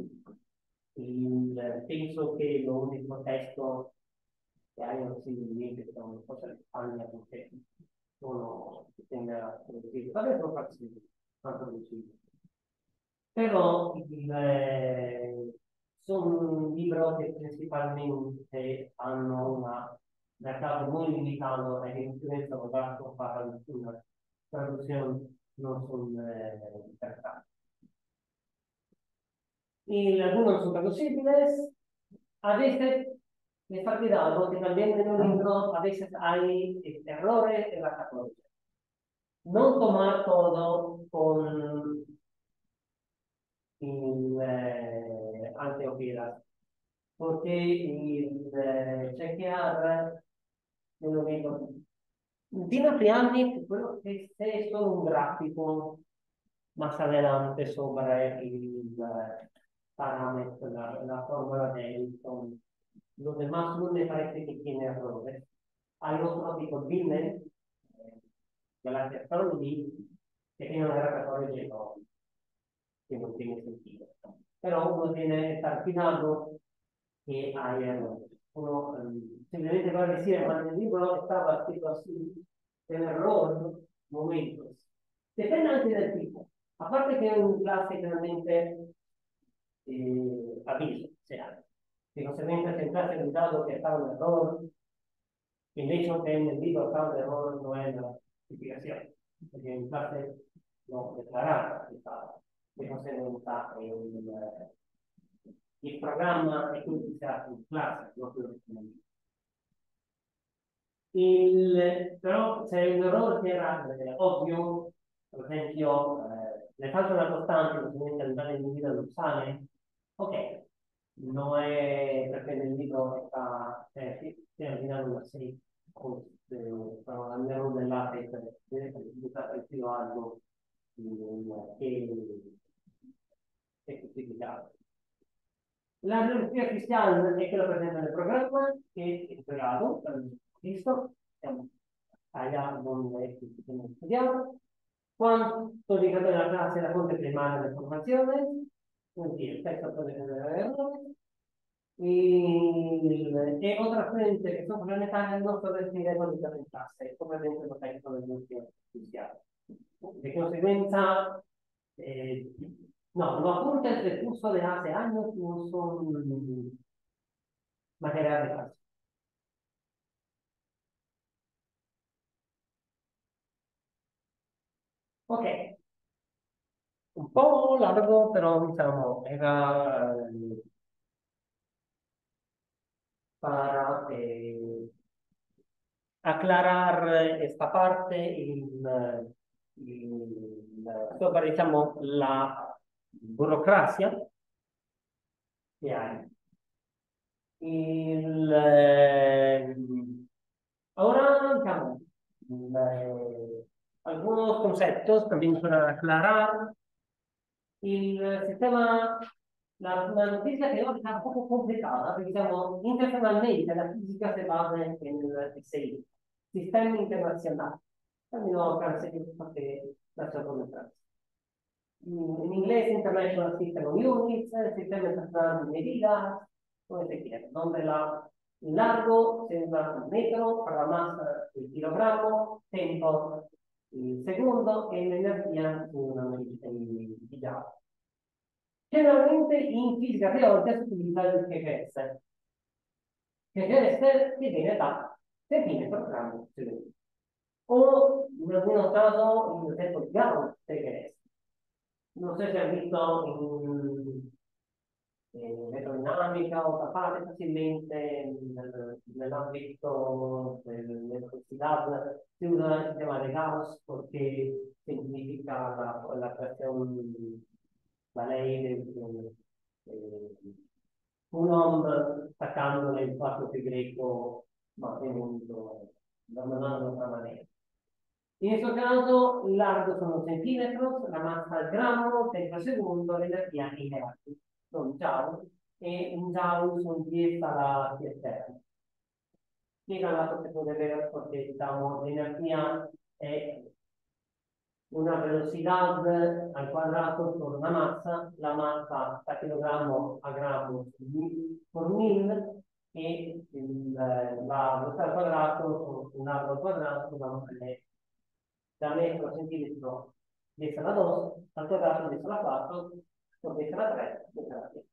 Y eh, pienso que lo único texto que hay posiblemente son cosas de España porque uno tenga traducido. Tal vez no facilito, no traducido. Pero eh, son libros que principalmente hanno un mercato muy limitado e che influenzano tanto para una traducción no son eh, importantes. Y algunos son traducibles, a veces les ha quedado que también en un libro a veces hay errores en la categoría. No tomar todo con in, eh, anteopilas, porque il eh, chequear me lo dico Dino Prianni, quello che è solo un grafico más adelante sobre il eh, parámetro, la, la fórmula de Hamilton. Los demás no me parece que tiene errores. Hay otro tipo Dinner, eh, de la Astronomy, que tiene un graficatorio lleno, que no tiene sentido. Pero uno tiene que estar cuidado que hay errores. Uno um, simplemente va a decir, ma nel libro estaba escrito así, el error, momentos. Depende anche del tipo. A parte che è un classe generalmente eh, avviso, se ha. Di conseguenza, se in classe è dato che fa un errore, invece che nel libro fa un errore non è una spiegazione, perché in classe l'ho declarata che fa, di conseguenza è un, eh, il programma è utilizzato in classe, non quello che il, però c'è un errore che era eh, ovvio, per esempio, eh, le faccio una costante, ovviamente andare in guida lo sale, ok, non è perché nel libro sta, eh, sì, si è ordinato una serie, però andiamo nell'ape deve essere più alto che è giustificato. La geografia cristiana è quella presente nel programma che è spiegato, visto, siamo allá donde hemos estudiado. Quanto di cada la clase la fonte primaria de formaciones, es decir, el texto puede generar errores. Y, y otra fuente que son complementarias no puede definir económica en clase, completamente los textos del núcleo cristiano. De consecuencia, eh, no, los apuntes del curso de hace años no son material de clase. Ok, un po' largo, però diciamo era eh, para eh, aclarar esta parte in, in, sobre, diciamo, la burocrazia che hai. Il, eh, ahora, diciamo, eh, algunos conceptos también para aclarar. Il sistema, la, la noticia che oggi è un po' complicata, perché diciamo, internazionalmente la fisica si basa nel S I, sistemi internazionali. Almeno Francia che perché la sua conoscenza. In inglese International System of Units, sistema internazionale di medida, come si chiede, donde la, il largo sembra un metro, per la massa il chilogrammo, tempo il secondo e l'energia una unità di, di giallo. Generalmente in fisica teorica si utilizza il G P S, G P S che viene da centimetro grammo secondo. O in alcun caso il tempo di Gauss G P S. Non so se hai visto in eh, eletrodinamica o capate facilmente nel- nell'ambito dell'elettricidad si usa il sistema de Gauss perché semplifica la, la creazione, la ley del eh, un uomo staccando nel fatto più greco mantenuto da una mano permanente. In questo caso il largo sono centimetros, la massa al grammo, tempo secondo, l'energia in hertz, sono joule, e un joule sono dieci alla T esterna. Spiega la proprietà della perché diciamo l'energia è una velocità al quadrato con una massa, la massa da chilogrammo a grammo per mille e il, la velocità al quadrato, un altro al quadrato, da, da metro a centimetro dieci alla dos, al quadrato dieci alla quattro, dieci alla tre, dieci alla dieci.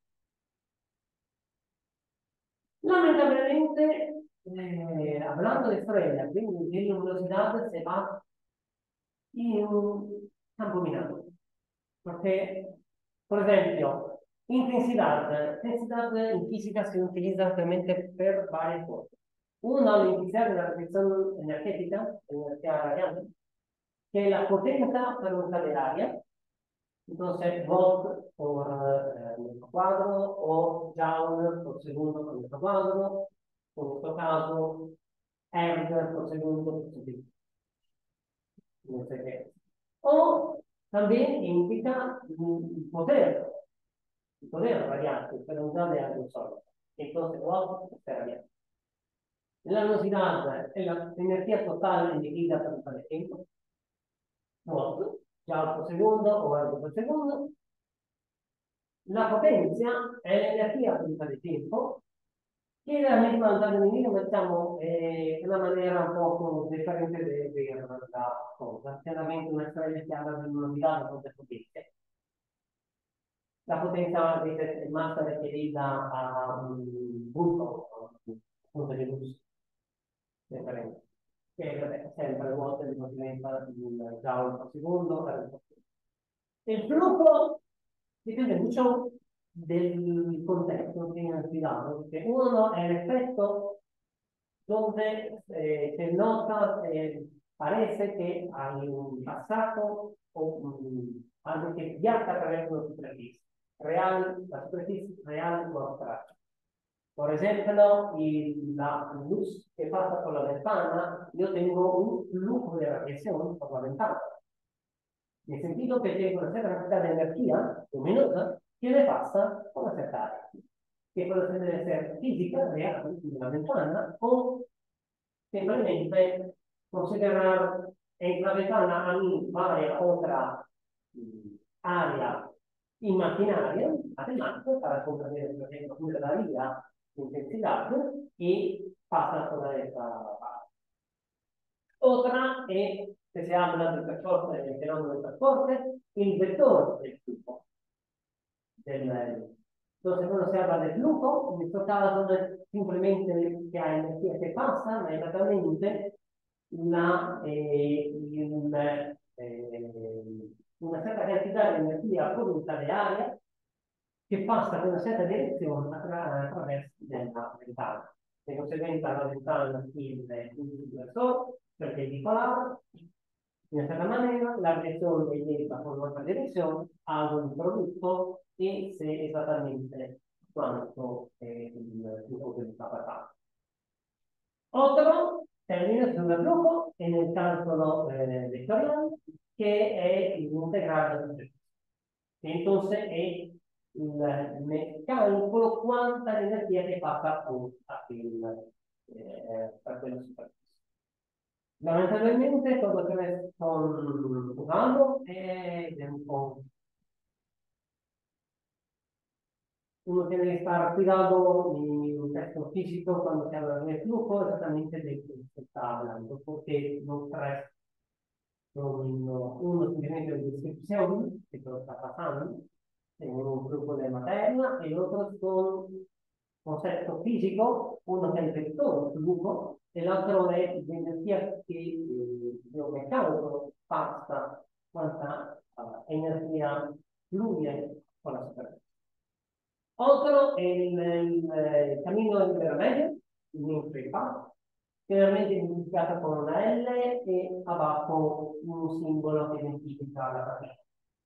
Lamentablemente, eh, hablando de estrella, quindi di luminosidad se va in un campo minato. Perché, por ejemplo, intensidad. Intensidad en física se utiliza realmente per varias cosas. Una, la intensidad de la radiación energética, energía radiante, que es la potencia per unità de área. Entonces, volt por eh, metro cuadro o joule por segundo por metro cuadro, o en questo caso, erg por segundo por centimetro. No sé qué. O también indica el poder, el poder radiante, pero no de algo solo. Entonces, volt es radiante. La velocidad es la energía total emitida por el tiempo. Volt, joule por segundo o erg por segundo. La potencia è l'energia per del tempo, che realmente al minimo mettiamo eh, una maniera un po' differente di vedere la cosa. Chiaramente una strada chiara di un'unità di potenza. La potenza è massa riferita a un punto, punto di luce, differente. Che vabbè, sempre vuote di movimento di un joule per secondo. Il flusso dipende mucho del contexto que hemos estudiado, porque uno es el efecto donde eh, se nota, eh, parece que hay un passato o un, algo que viaja a través de una superficie. Real, la superficie real o abstracta. Por ejemplo, y la luz que pasa por la ventana, yo tengo un flujo de radiación por la ventana. Nel sentido che tengo una certa quantità di energia luminosa che ne passa a una certa area, che può essere fisica, reale, quindi una ventana, o semplicemente considerar en la ventana a mí vaya otra área imaginaria, matematica, para comprender, por ejemplo, la vida, intensidad, y pasa toda esa parte. Otra es que se habla del transporte, del fenómeno del transporte, el vector del flujo. Del, entonces, cuando se habla de flujo, en este caso no es simplemente que hay energía que pasa, ma esattamente una, eh, una, eh, una certa cantità di energia prodotta dall'aria che passa con una certa direzione attraverso la ventana. Di conseguenza la ventana il inversore perpendicolare, in una certa maniera, la direzione è diretta con un'altra direzione, ha un prodotto e se esattamente quanto è il flusso che sta passando. Otro termina sul flujo en el cálculo eh, vectorial, que es integral de entonces es el cálculo cuánta energía que pasa por aquel, eh, aquella superficie. Lamentablemente todo lo que están usando es un poco. Uno tiene que estar cuidado en un texto físico cuando se habla de flujo, exactamente de qué se está hablando, porque los tres son uno simplemente de descripción de lo que está pasando en un flujo de materia y otros son concepto físico, uno es el vector flujo, el otro es la energía que el biomecánico pasa, cuánta uh, energía fluye por la superficie. Otro è il, il cammino intermedio, il Ninfrippa, generalmente identificato con una L e abajo un simbolo che identifica la partita,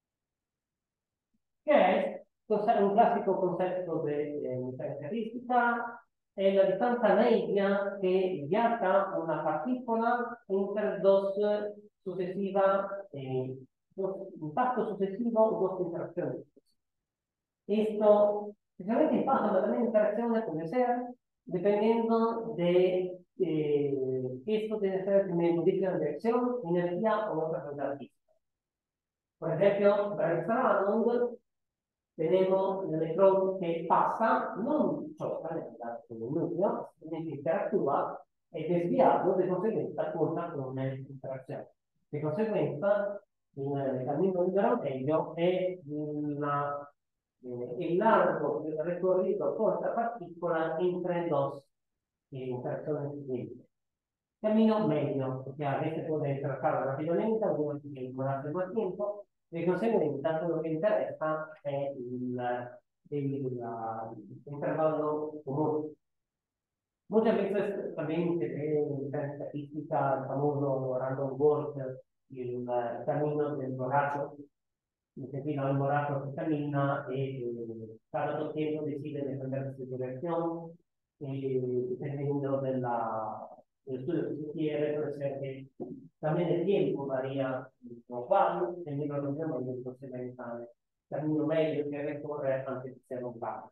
che è un classico concetto di caratteristica, è la distanza media che viaggia una particola inter dos successiva, eh, un passo successivo o dos interazioni. Esto, specialmente il fatto della mia interazione può essere dependiendo de eh, esto debe ser que me modifica la dirección, energía o otra cosa física. Por ejemplo, para el Salamandra tenemos el electrón que pasa, non choca nel nucleo, quindi interactúa e desviato, di conseguenza torna con un'interazione. Di conseguenza, il cammino libero meglio è una eh, il largo del recorrido con questa particola entre dos interacciones distintas. Camino medio, porque a veces puede tratarlo rápidamente, algunos tienen que demorarse más tiempo, de consecuencia lo que interesa es el, el, la, el intervalo común. Muchas veces también se ve en la estadística el famoso random walk, el, el camino del borracho, se fino al morato que camina y eh, cada dos tiempo decide defender su dirección y dependiendo de la, del estudio que se quiere, puede ser que también el tiempo varía lo cual el microorganismo y consecuencia el camino medio que recorre antes de ser un paso.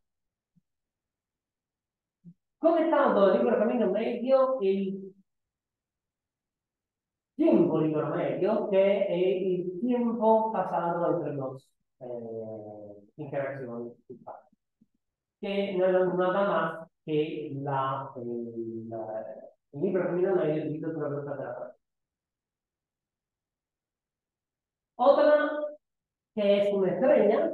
Comenzando el libro camino medio, el tiempo libro medio, que es el tiempo pasado entre los eh, interacciones principales, que no es nada más que la, el, la, el libro camino medio dividido por la velocidad de la parte. Otra que es una estrella,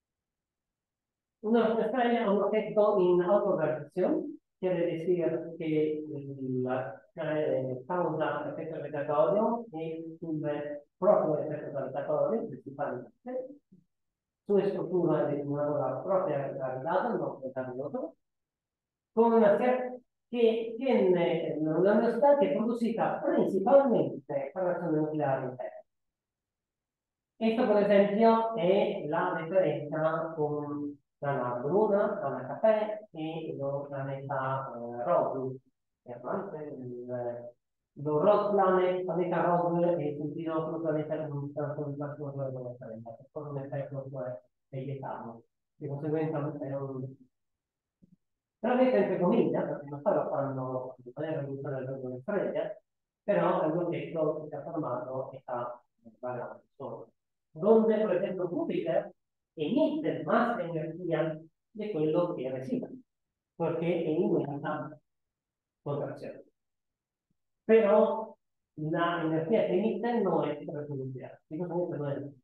una estrella es un objeto en autorreacción, quiere decir que la eh, causa efecto gravitatorio es un proprio efecto gravitatorio, principalmente. Su struttura è una propria gravidad, no otro, con una serie che tiene una velocità che è producida principalmente per l'azione nucleare interna. Questo, per esempio, è la differenza con la Luna, la H P e il pianeta eh, Roswell. Lo Road Planet, planeta Roswell è sentito come planeta con un trasformazione della differenza, per quello che è proprio vegetale. Di conseguenza è un... Però vedete entre comillas, perché non stanno fanno di manera riduzione delle estrelle, però è un oggetto che si è formato e sta variando solo. Donde, per esempio, Júpiter emite más energía de quello che recibe, perché è in una contrazione. Però la energia che emite non è nucleare, di conseguenza non è.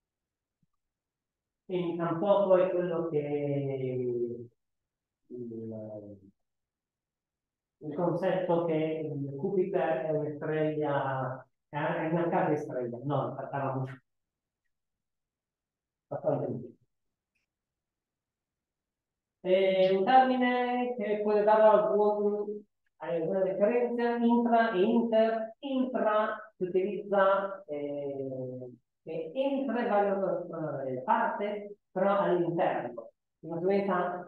E tampoco è quello che il, il concetto che Jupiter è un'estrella, è una casa estrella, no, trattava molto. Eh, un termine che può dare alcun, alguna differenza, intra e inter. Intra si utilizza eh, che entra varie parte, però all'interno. Di conseguenza,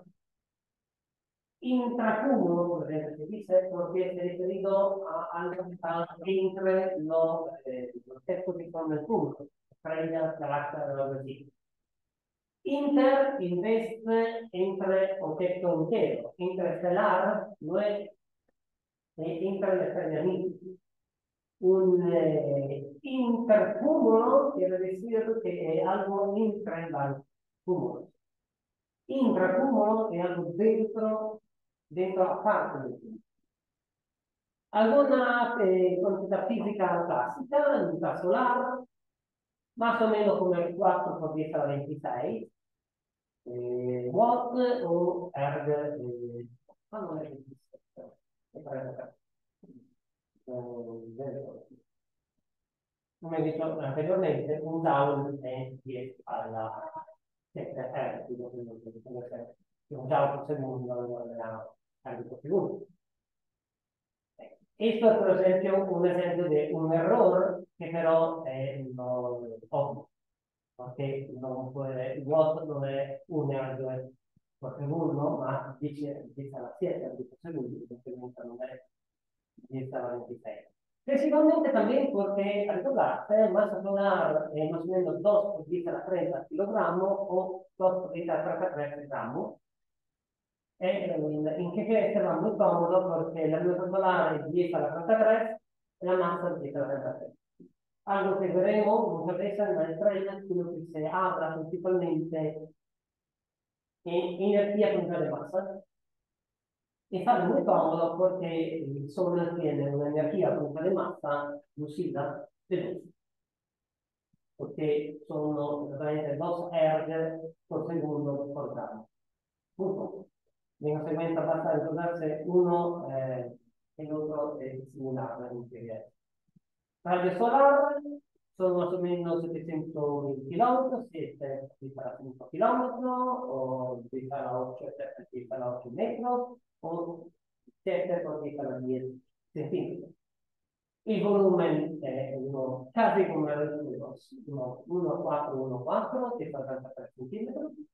intracumulo, per esempio, si dice, perché si è riferito algo entre lo, eh, lo stesso che forma il cumulo, estrella, galassia, roba così. Inter invece entre objeto entero. Interestelar no es eh, interestelar. Un eh, intercúmulo quiere decir que es algo entre los cúmulos. Intracúmulo es algo dentro, dentro la parte del cúmulo. Alguna eh, concepción física clásica, en un solar, más o menos como el cuatro por diez a la veintiséis. Eh, Watt o erg eh, ah, non è che come dicevo anteriormente un down è dietro alla erg già un secondo nella carico secondo. Questo è per esempio un esempio di un errore che però è non ovvio, perché non può, il vuoto non è un errore per secondo, ma dice alla siete al secondo, perché non è dieci alla ventisei. Principalmente también porque, al recordarte, masa solar es más o menos dos por diez a la treinta kilogramos o dos por diez a la treinta y tres gramos. E in che sarà muy cómodo perché la masa solar es diez a la treinta y tres y la masa es diez a la treinta y tres. Algo que veremos muchas veces en la estrella es que se habla principalmente en energía punta de masa. Y sale muy cómodo porque el Sol tiene una energía punta de masa lucida de luz. Porque sono esattamente dos erg por segundo por grado. Punto. De conseguenza basta ricordarsi uno eh, e l'altro è simulare in teoria. Raggio solare sono más o menos settecento chilometri, siete a cinco chilometri, o diez a la ocho, diez a la ocho metros, o siete por diez a la diez centímetros. Il volume è uno, quasi come uno uno quattro uno quattro, che fa trentatré centimetri.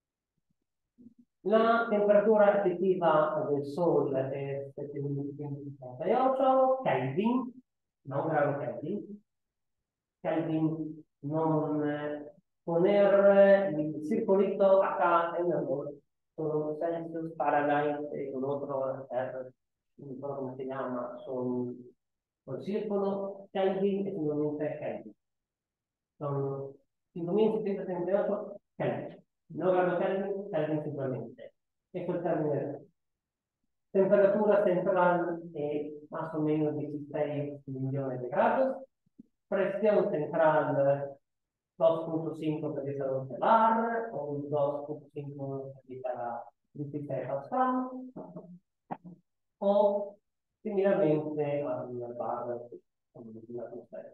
La temperatura effettiva del Sole è settecentocinquantotto Kelvin, non grado Kelvin. Kelvin non poner il circolito acá en el borde. Sono Celsius, Fahrenheit e un altro R, non so come si chiama, sono col circolo Kelvin e finalmente Kelvin. Sono cinquemilasettecentotrentotto Kelvin. Non grado Kelvin, Kelvin simplemente. E quel termine temperatura central è más o menos dieciséis millones de grados. Presión central dos punto cinco per diez a la once bar o dos punto cinco per diez a la dieciséis Pascal o similarmente al bar dell'atmosfera.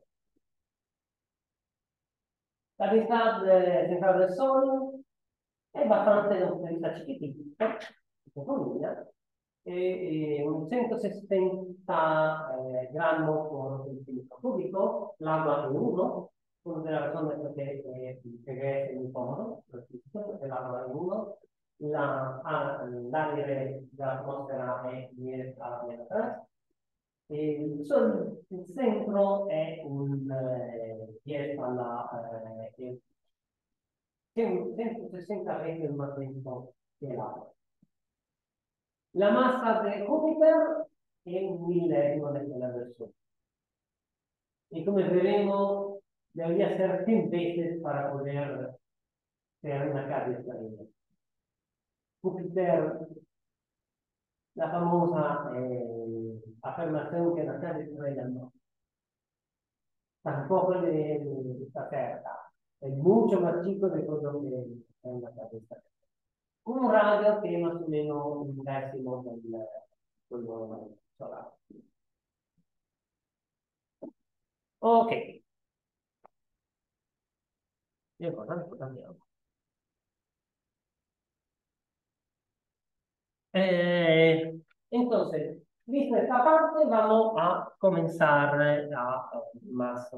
La densidad central del Sol è abbastanza una densidad chiquitita, piccolina, e, e un centosessanta eh, grammo por centimetro cubico, l'acqua è uno, una delle ragioni perché eh, è incomodo, perché l'acqua è uno, l'aria dell'atmosfera è dieci alla meno tre, e il, sol, il centro è un eh, dieci alla eh, che un centosessenta rete il magnetismo che è l'acqua. La masa de Júpiter es un milésimo de la del Sol. Y como veremos, debería ser cien veces para poder ser una casa estrella. Júpiter, la famosa eh, afirmación que la casa estrella no. Tampoco de, de esta cerca. Es mucho más chico de todo que es una casa estrella. Un radio che è más o meno un decimo del quello solare. Ok. Y ahora cambiamos. Eh, entonces, vista esta parte, vamos a comenzar a más.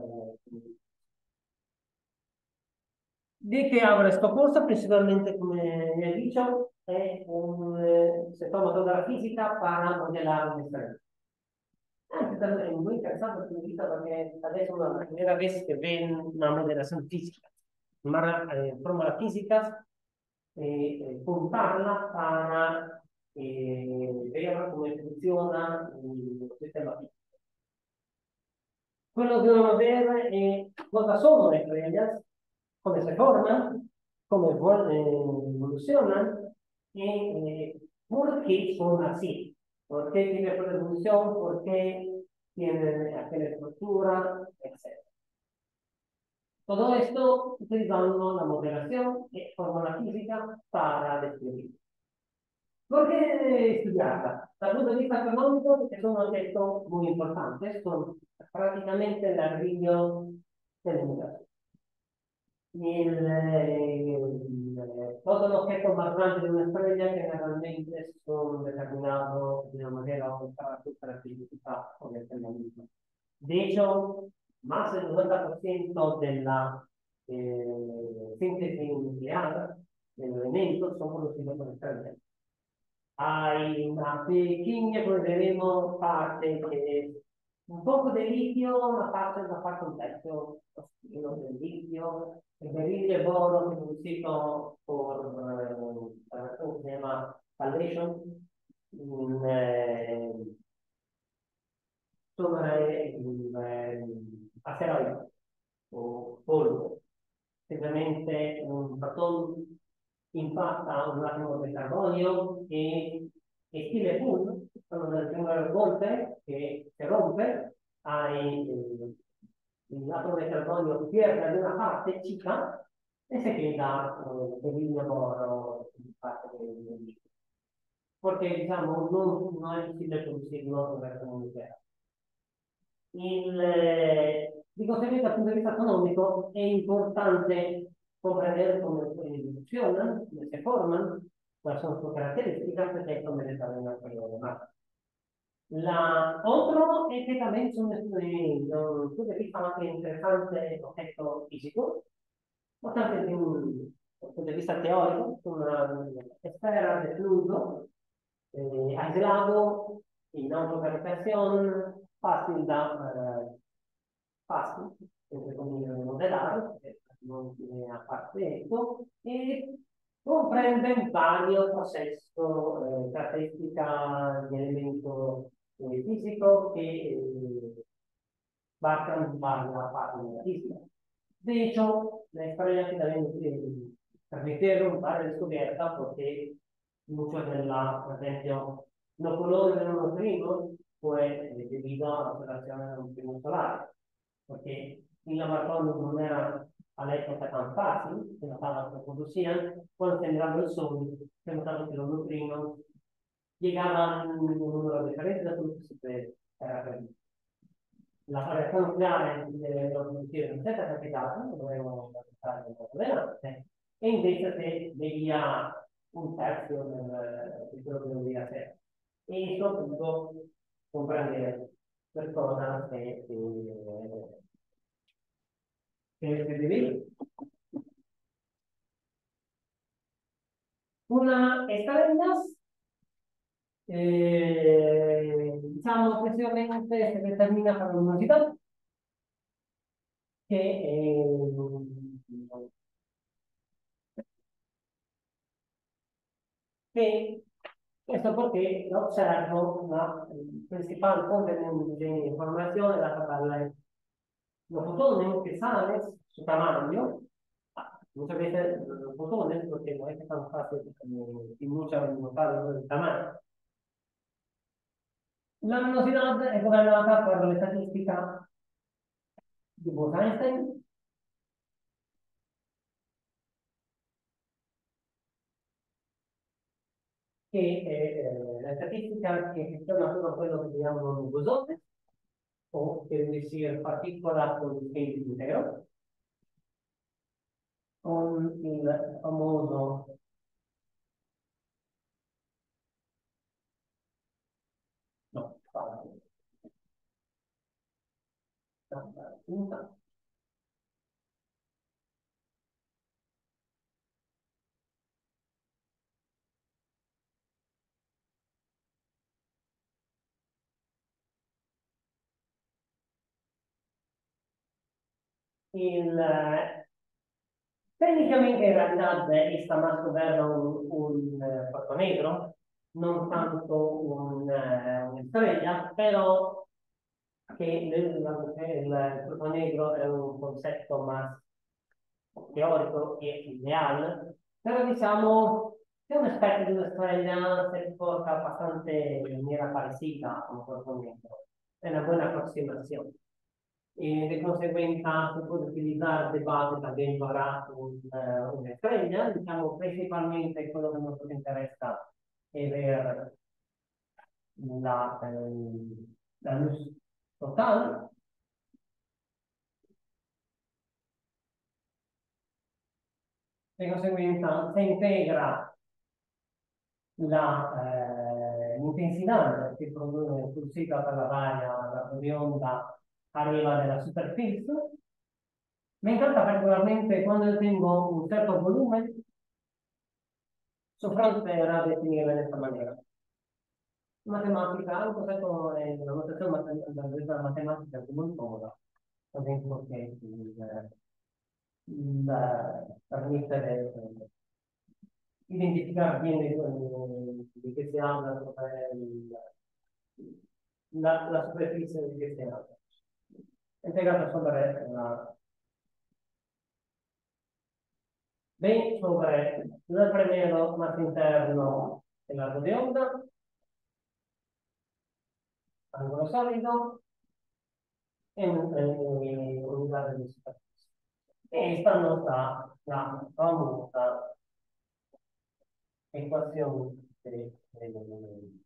¿De qué habla este curso? Principalmente, como he dicho, es un, eh, se toma toda la física para modelar un experimento. Es muy interesante porque adesso è la primera vez que ven una modelación física. Ma eh, fórmulas físicas, eh, eh, puntarla para eh, ver come funziona il sistema fisico. Quello che dobbiamo vedere è cosa sono le estrellas, come si formano, come evolucionan y eh, por qué son así, por qué tienen evolución, por qué tienen aquella estructura, etcétera. Todo esto utilizando la modelación y fórmula física para describir. ¿Por qué estudiarla? Dal punto di vista económico, es un aspecto muy importante, son prácticamente el ladrillo del universo. Il, il, todo l'oggetto marcante di una estrella generalmente sono determinato de una manera o otra su característica o determinismo. De hecho, más del noventa por ciento de la eh, síntesis nuclear del elemento son producidos por estrellas. Hay una pequeña, come vedremo, parte che è un poco di litio, una parte, una parte un terzo del litio, il berilio e boro che è usito por, eh, ¿cómo se llama? Foundation, in, eh, sobre il eh, asteroide o polvo. Semplicemente un protone impatta un atomo di carbonio e, e stile pool, sono delle prime volte che si rompe, hai eh, l'atomo di carbonio pierde da una parte, cica, e si queda eh, berilio boro in parte del litio. Perché diciamo non, non è possibile produrlo verso l'universo. Il, eh, di conseguenza, dal punto di vista economico, è importante comprendere come funzionano, come si formano, quali sono le sue caratteristiche, perché come le parliamo prima. La otro es que también son desde un punto de vista más interesante el objeto físico, bastante de un punto de vista teórico, una esfera de fluido eh, aislado, in autogravitación, fácil da eh, fácil, entre comillas, de modelar, porque non tiene aparte esto, e comprende varios procesos, eh, características de elemento eh, físico que eh, abarcan varias partes de la física. De hecho, la historia que también eh, permitieron para descubierta porque muchos de la, por ejemplo, los colores de los neutrinos fue eh, debido a la observación de los neutrinos solares, porque en laboratorio no era all'epoca tan fácil, se notaba que producían, cuando se miraba el sol, se notaba que los neutrinos llegaban en un número diferente de lo que se puede previsto. La variazione nucleare deve uscire in sette capitato, dovremmo fare un po' delante, e invece se devia un terzo del, di quello che doveva essere. E soprattutto comprendere per cosa che, che, che deve dire. Una estrella, eh, diciamo, precisamente si determina per l'università, che eh, che questo perché l'osservo la principale fonte di informazione è data dalle los fotones que salen, su tamaño, muchas veces los fotones, porque no es tan fácil eh, y muchas veces no saben el tamaño. La velocidad es gobernada por la estadística de Bose-Einstein, che è la statistica che gestiona tutto quello che chiamano bosone, o che deve essere particola con il tempo intero, con il famoso no, falso. No, il, tecnicamente in realtà è sta más un, un eh, porco negro, non tanto un, eh, un'estrella, però che il, il porco negro è un concetto más teorico e ideale, però diciamo che un aspetto di una estrella si porta abbastanza in maniera parecida a un porco negro. È una buena approssimazione. Y de consecuencia se puede utilizar de base también para un, uh, una estrella, diciamo principalmente quello che nos interessa è ver la, eh, la luz total. di conseguenza se integra l'intensità che produce sul sito per la varia la di onda arriva dalla superficie, mi encanta particolarmente quando tengo un certo volume su frontiera definire in questa maniera. Matematica, anche se è una notazione della matematica come un moda, ad esempio che permettere identificare bene di che si hanno la, la superficie di che si hanno. Integrata sopra la ben sopra il premelo masso interno dell'arco di onda, angolo solido e unità di superficie. E stanno sta la famosa equazione dei movimenti.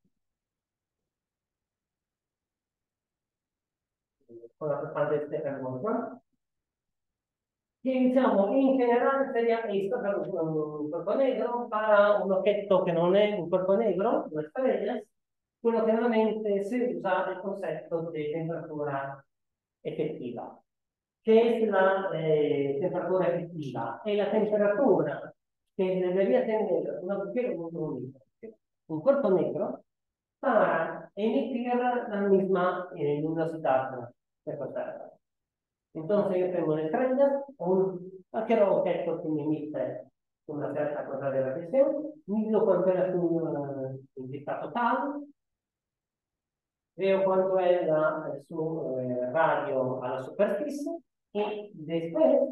Con la parte esterna che diciamo in generale sería esto per un cuerpo negro para un objeto que no es un cuerpo negro, una estrella, quello che normalmente si usa il concetto di temperatura effettiva. Che è la eh, temperatura effettiva? È la temperatura che debería tener un agujero muy negro, un cuerpo negro, para emitir la misma eh, luminosidad de esta. Entonces yo tengo una estrella, un, cualquier objeto que me emite una cierta cosa de radiación, mido cuánto es su intensità totale, veo cuánto es la, su eh, radio a la superficie y después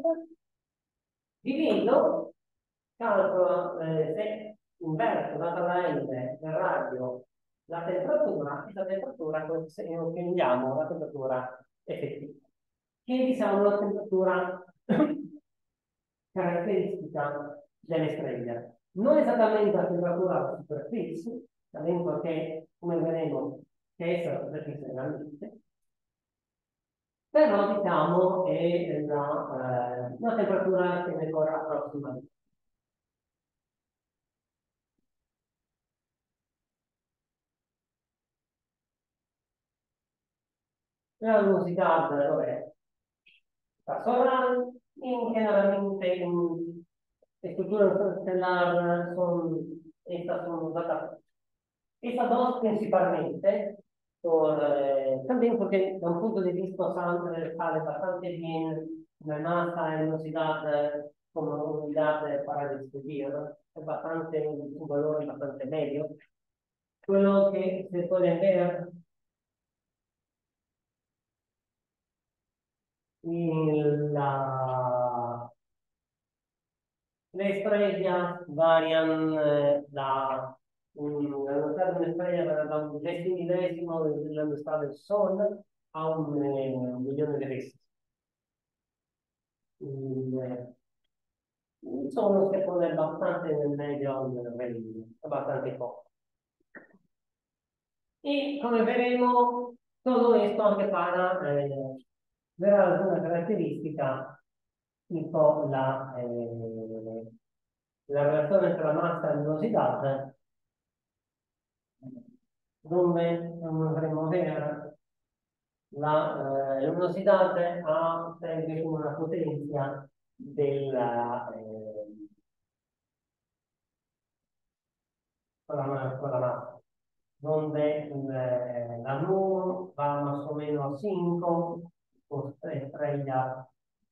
divido, calcolo eh, se inverto data la N del radio la temperatura e la temperatura che chiamiamo la temperatura effettiva. Che diciamo la temperatura caratteristica delle streghe. Non esattamente la temperatura alla superficie, sapendo che, come vedremo, che è la superficie dell'ambiente, però diciamo è la, eh, una temperatura che ne corre approssimativa. La luminosità dov'è? La sovrana, in generalmente in estructuras estelar son, estas son usadas. Estas dos principalmente, por, eh, también porque da un punto de vista sale, sale bastante bien la masa en velocidad eh, como unidad para describir, es bastante un valor bastante medio. Quello che si puede ver in la le estrellas varian eh, da un, la velocidad de una estrella da un decimilesimo della velocidà del Sol a un, eh, un milione di resti. Eh, sono che pone bastante nel medio del regno, abbastanza poco. Y come veremos, todo esto anche para eh, verrà alguna caratteristica tipo la, eh, la relazione tra massa e luminosità, dove dovremo vedere la eh, luminosità ha sempre una potenza della eh, con la, con la massa, donde eh, la luz va más o menos a cinco con estrellas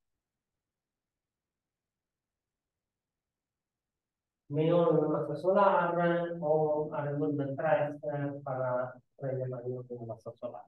menor en una masa solar o alrededor de tres para estrellas mayor en una masa solar.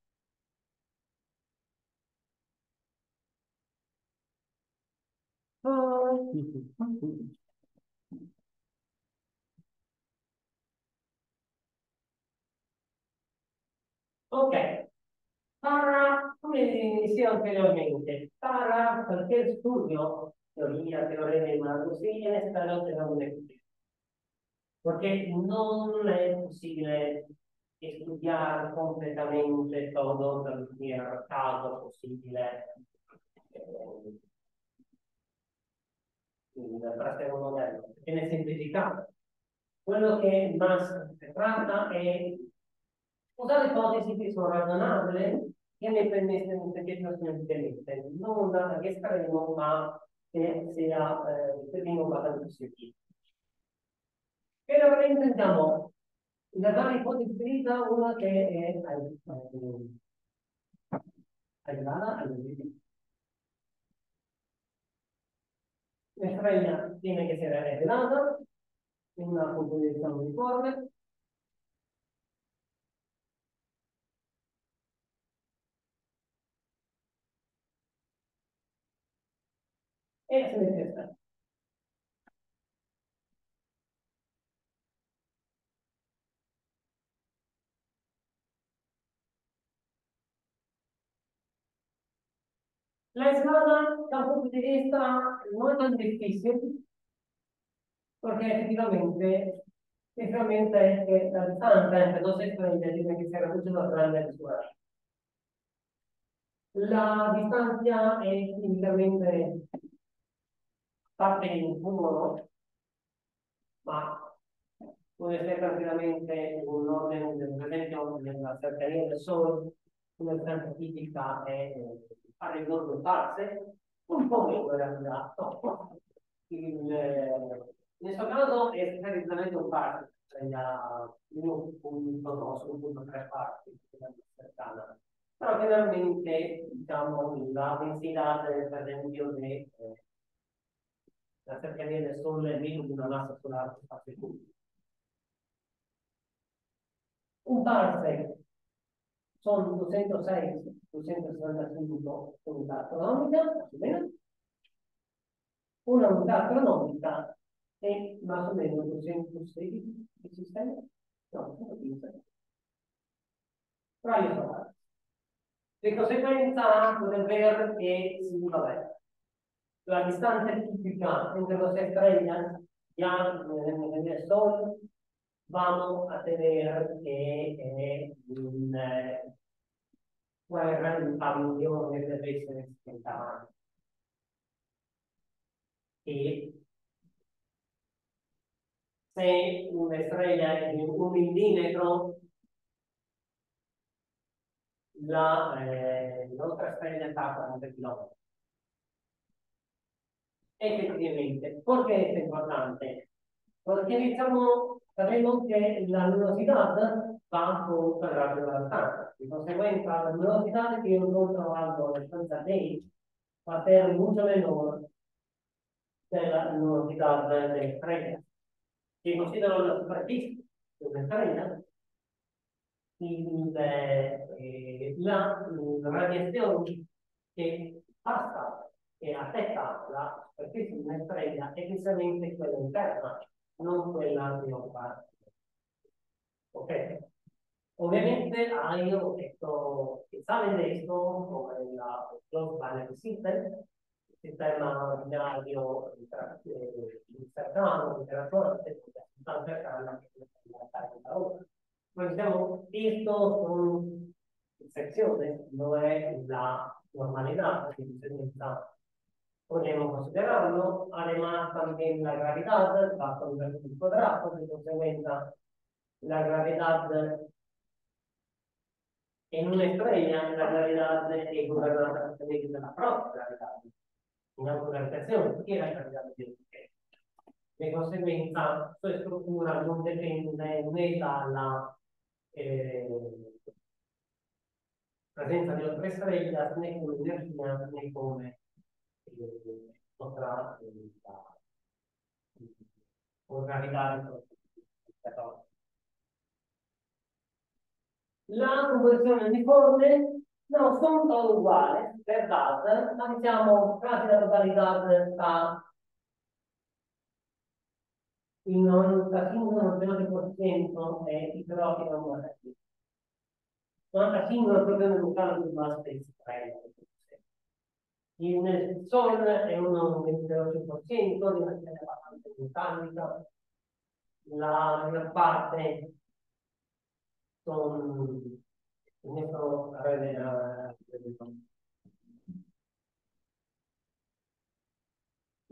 Ok, para, come dicevo anteriormente, para cualquier estudio, teoría, teorema, così, es claro que no es porque non è possibile studiare completamente todo per il caso possibile. il fratello modello, viene semplificato. Quello che Musk si tratta è usare ipotesi che sono ragionabili che ne permettono un pochettino semplicemente, non da che estremo, ma che sia eh, per primo abbastanza positivo. E allora intendiamo la varie ipotesi di vita, una che è aiutata all'università. L'estrema tiene che essere revelata in una composizione uniforme e se ne testa. La strada da un punto di vista non è tanto difficile, perché effettivamente effettivamente è che la distanza entre dos estrellas tiene que ser mucho más grande que su radio. La distancia è químicamente parte in un numero, ma può essere tranquillamente un ordine, per esempio, nella cercanía del Sole, una distanza tipica è fare il loro parse, un po' meno in realtà. No. Il, nel suo caso è precisamente un parse, cioè un punto no, su un punto tre parti, cercana. Però generalmente, diciamo, la densità, per esempio, di eh, la cercanía del Sole è meno di una massa solare per secondo. Un parsec sono duecentosei duecentosessantacinque unità astronomica, più o meno. Una unità astronomica è más o meno duecentosedici di sistema? No, duecentoquindici. Raggio solare. Di conseguenza potete vedere che sì, vabbè, la distanza tipica entre dos estrellas ya en el Sol vamos a tener que eh, un eh, guerra un pabellone deve essere spontaneo. E se un'estrella è di un millimetro, la eh, nostra estrella sta a quaranta chilometri. Effettivamente, perché è importante? Perché diciamo, sappiamo che la luminosità va con il raggio della stanza. Di conseguenza, la luminosità che io ho trovato nella stanza D va a essere molto minore della luminosità delle estrelle. Se considero la superficie di un'estrella, eh, la, la radiazione che passa e affetta la superficie di un'estrella è precisamente quella interna, non quella che ho fatto. Ok? Ovviamente hai questo esame questo come la Closed Binary System, il sistema binario insertato, interattuante, sostanza interna che è la ora. Noi abbiamo visto con sezione dove la normalità, di conseguenza podemos considerarlo, además también la gravedad va con el cuadrado, de consecuencia la gravedad en una estrella, la gravedad è governata también dalla propria gravedad, una gravitazione che è la gravedad di di conseguenza questa struttura non dipende né dalla eh, presenza di altre estrelle né come energia né come eh, potrà eh, organizzare la composizione uniforme no, sono todos uguali, verdad, ma diciamo quasi la totalità sta in novantacinque novanta per cento è idrogeno negativo. novantacinque è proprio nel caso di massa estrema. Il Sole è uno ventidue per cento di materia abbastanza meccanica, la maggior parte sono mettono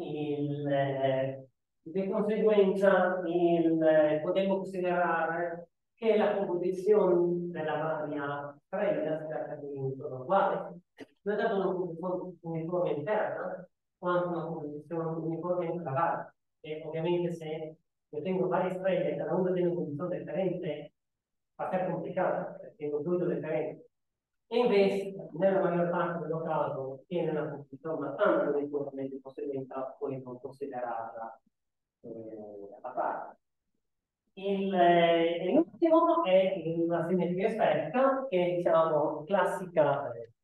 Il, eh, di conseguenza il, eh, potremmo considerare che la composizione della varia strega sia sono uguale. Non è dato una composizione uniforme interna, quanto una composizione uniforme interna. E ovviamente se io tengo varie streghe, cada una tiene una composizione differente, va a essere complicata, perché tengo due differenti. E invece, nella maggior parte dello caso, tiene una composizione abbastanza uniforme, di conseguenza poi non considerata eh, a parte. Il, eh, l'ultimo è una simmetria sferica, che è diciamo classica eh,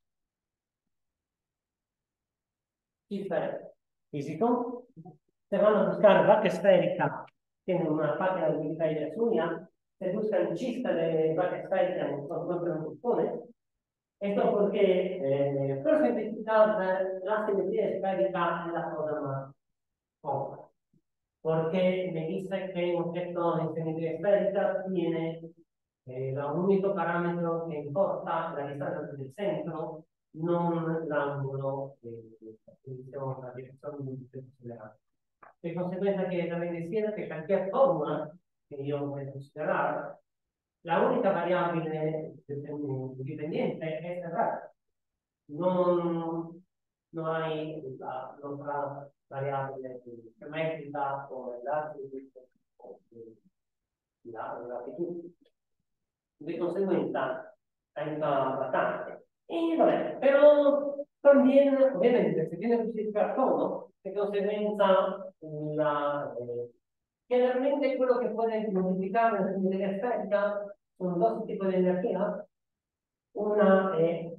il fisico. Se vanno a buscare vacca sferica, tiene una pagina di Wikipedia su Unia, se buscano cista delle vacche sferiche, non so come non suppone. Esto porque, eh, por simplicidad, la simetría esférica es la cosa más obvia. Porque me dice que un objeto de simetría esférica tiene eh, el único parámetro que importa la distancia del centro, no l'angolo eh, diciamo, la direzione di considerare. De conseguenza che también decide que cualquier forma que yo voy a considerar, la única variable dipendiente es el radio. No, no hay la, otra variable geométrica o el latitud o la latitud. De consecuencia, aiuta bastante. Y vabbè, pero también, obviamente, se tiene que justificar todo, de consecuencia, la, eh, generalmente quello che puede modificar la simetría esférica sono dos tipos de energía. Una è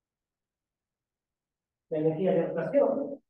la energía de rotación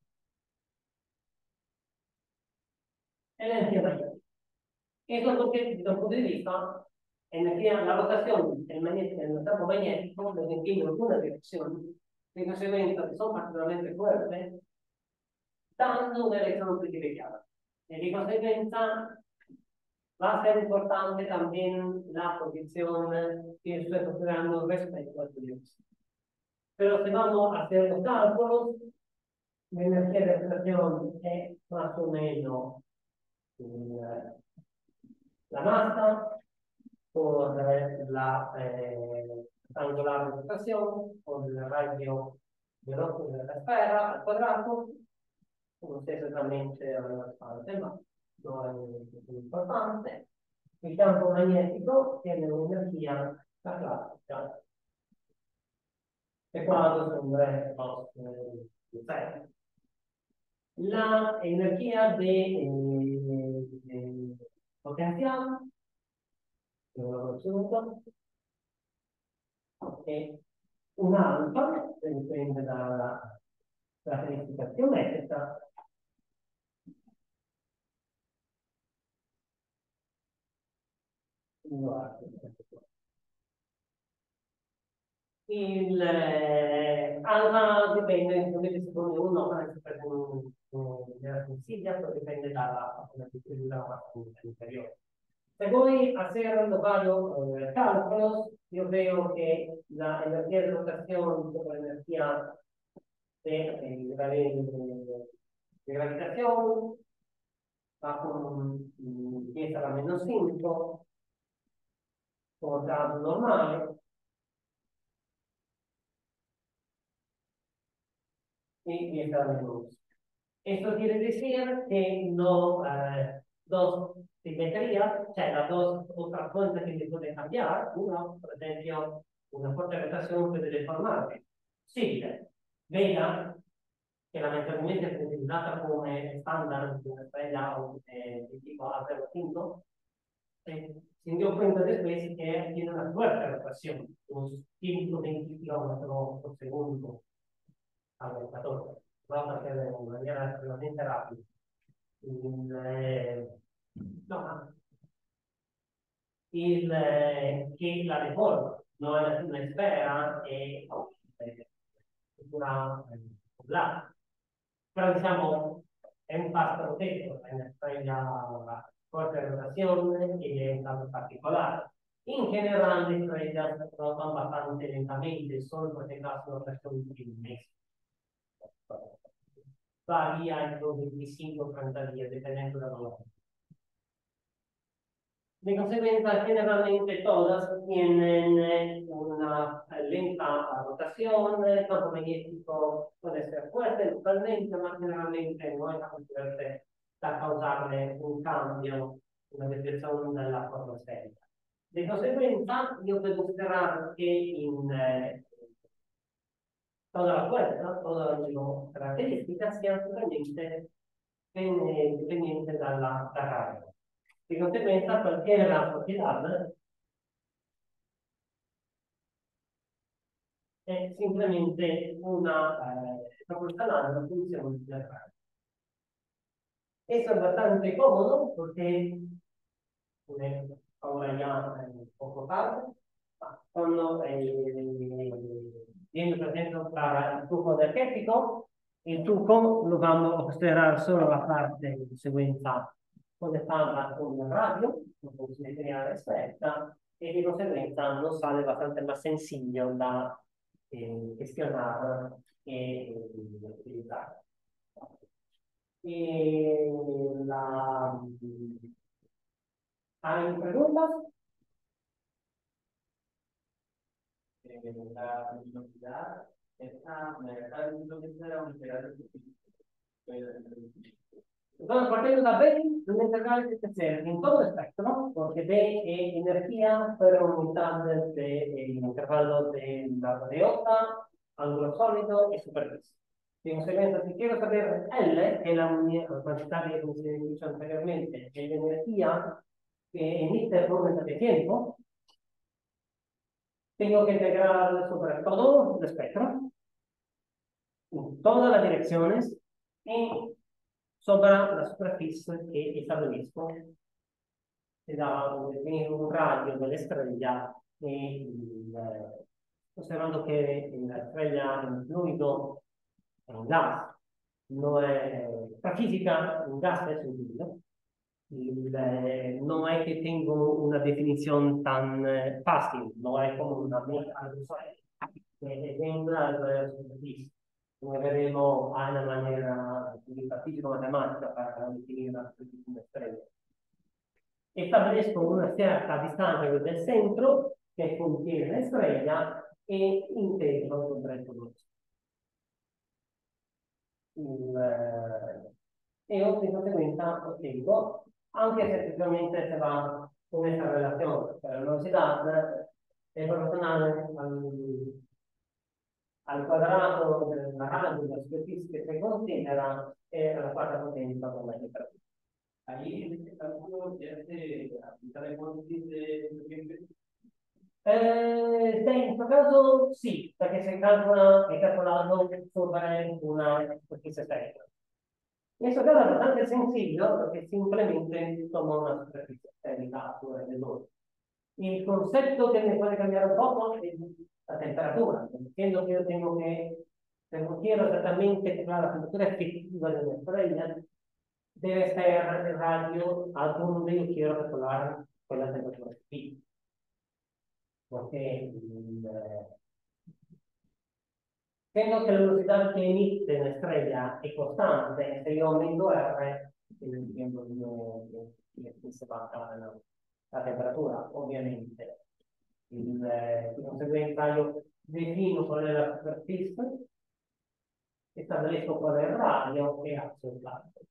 e l'energia magnetica. Eso porque, desde un punto de vista, energía, la rotación del, del campo magnético lo tiene en una dirección, de consecuencia que son particularmente fuertes, dando una electrón privilegiada. Y de consecuencia, va a ser importante también la posición que estoy considerando respecto a su dirección. Pero si vamos a hacer los cálculos, la energía de rotación es más o menos eh, la masa por la eh, angular de rotación, por el radio veloce de la esfera al cuadrado, como sé exactamente a la parte, ma no es muy importante. El campo magnético tiene una energía la clásica, e quando sono tre eh, la energía de, eh, de potencial che ho conosciuto è un'alfa che dipende dalla caratteristica geometrica il eh, alfa dipende, come si pone uno, anche per un, nella consiglia, però dipende dalla massa inferiore. Se voy a hacer varios eh, cálculos, yo veo que la energía de rotación sobre la energía de, de, de, de gravitación va con diez a la menos cinco, como caso normale, y diez a la menos. Esto quiere decir que no eh, dos simetrías, cioè las dos otras fuentes que se pueden cambiar, una, por ejemplo, una fuerte rotación puede deformarse. Sì, veda che la mentalmente è utilizzata come standard di una sveglia eh, di tipo A zero cinco, eh, si dio cuenta después que tiene una fuerte rotación, unos ciento veinte kilómetros por segundo al rotatore. Vamos a hacer de manera relativamente rápida. Il, eh, no, il, eh, che la deforma non è una sfera e una oblata. Però diciamo è un passo protetto, è una forte rotazione ed è un caso particolare. In generale le estrellas rotano abbastanza lentamente, solo perché caso rotazione di mese. varía entre veinticinco o treinta días, dependiendo del valor. De consecuencia, generalmente todas tienen una lenta rotación, el campo magnético puede ser fuerte localmente, ma generalmente no es tan fuerte da causarle un cambio, una desviación dalla forma sferica. De consecuencia, io devo considerare che in eh, toda la fuerza, todas las características siano totalmente dependientes dalla da carga. De consecuencia, cualquier propiedad è simplemente una eh, proporzionale alla funzione del carga. Eso es bastante cómodo porque ahora ya un poco tarde, cuando eh, viendo por ejemplo para el flujo energético, el flujo lo vamos a considerar solo la parte de secuencia conectada con el radio, con simetría experta, y de consecuencia nos sale bastante más sencillo la eh, gestionar y eh, utilizar. Y la, ¿hay preguntas? Eh, la luminosidad está está luminosidad era un integral entonces, partiendo da B, un integral tiene que ser en todo el espectro, porque B es energía per unidad del intervalo de la de onda, ángulo sólido y superficie. De consecuencia, si quiero saber L, que es la cantidad que se dicho anteriormente, es la energía que emite por unidad de tiempo, tengo que integrar sobre todo el espectro, en todas las direcciones, y sobre la superficie que establisco, che da un radio dell'estrella e il, osservando che la estrella è un fluido, è un gas, no è, la fisica, un gas es un fluido. Il, eh, no es que tengo una definición tan eh, fácil, no es como una meta que venga alla superficie. Come vedremo, ha una maniera di fisico-matematica per definire la superficie estrella. Establisco una certa distanza del centro che contiene l'estrella e integro con treccio grosso. E ho di conseguenza ottengo, anche se effettivamente se va con questa relazione, cioè la velocità è proporzionale al, al quadrato della radio della superficie che si considera e alla quarta potenza con la temperatura. Ahí en este cálculo ya se aplica la hipótesis de eh, in questo caso sì, perché si calcola, è calcolato sobre una superficie sferica. In questo caso è bastante sencillo perché simplemente toma una superficie sferica pure dell'ora. Il concetto che mi puede cambiare un poco è la temperatura, diciendo che io tengo che, se non quiero esattamente che la temperatura effettiva della estrella, debe ser el radio a donde yo quiero calcular con la temperatura effettiva. Porque eh, tengo que la velocidad que emite una estrella es constante, se io aumento R, il tiempo che si va la, la temperatura, ovviamente. Il, eh, di conseguenza io defino qual è la superficie, stabilisco qual è il radio e alzo il calcolo.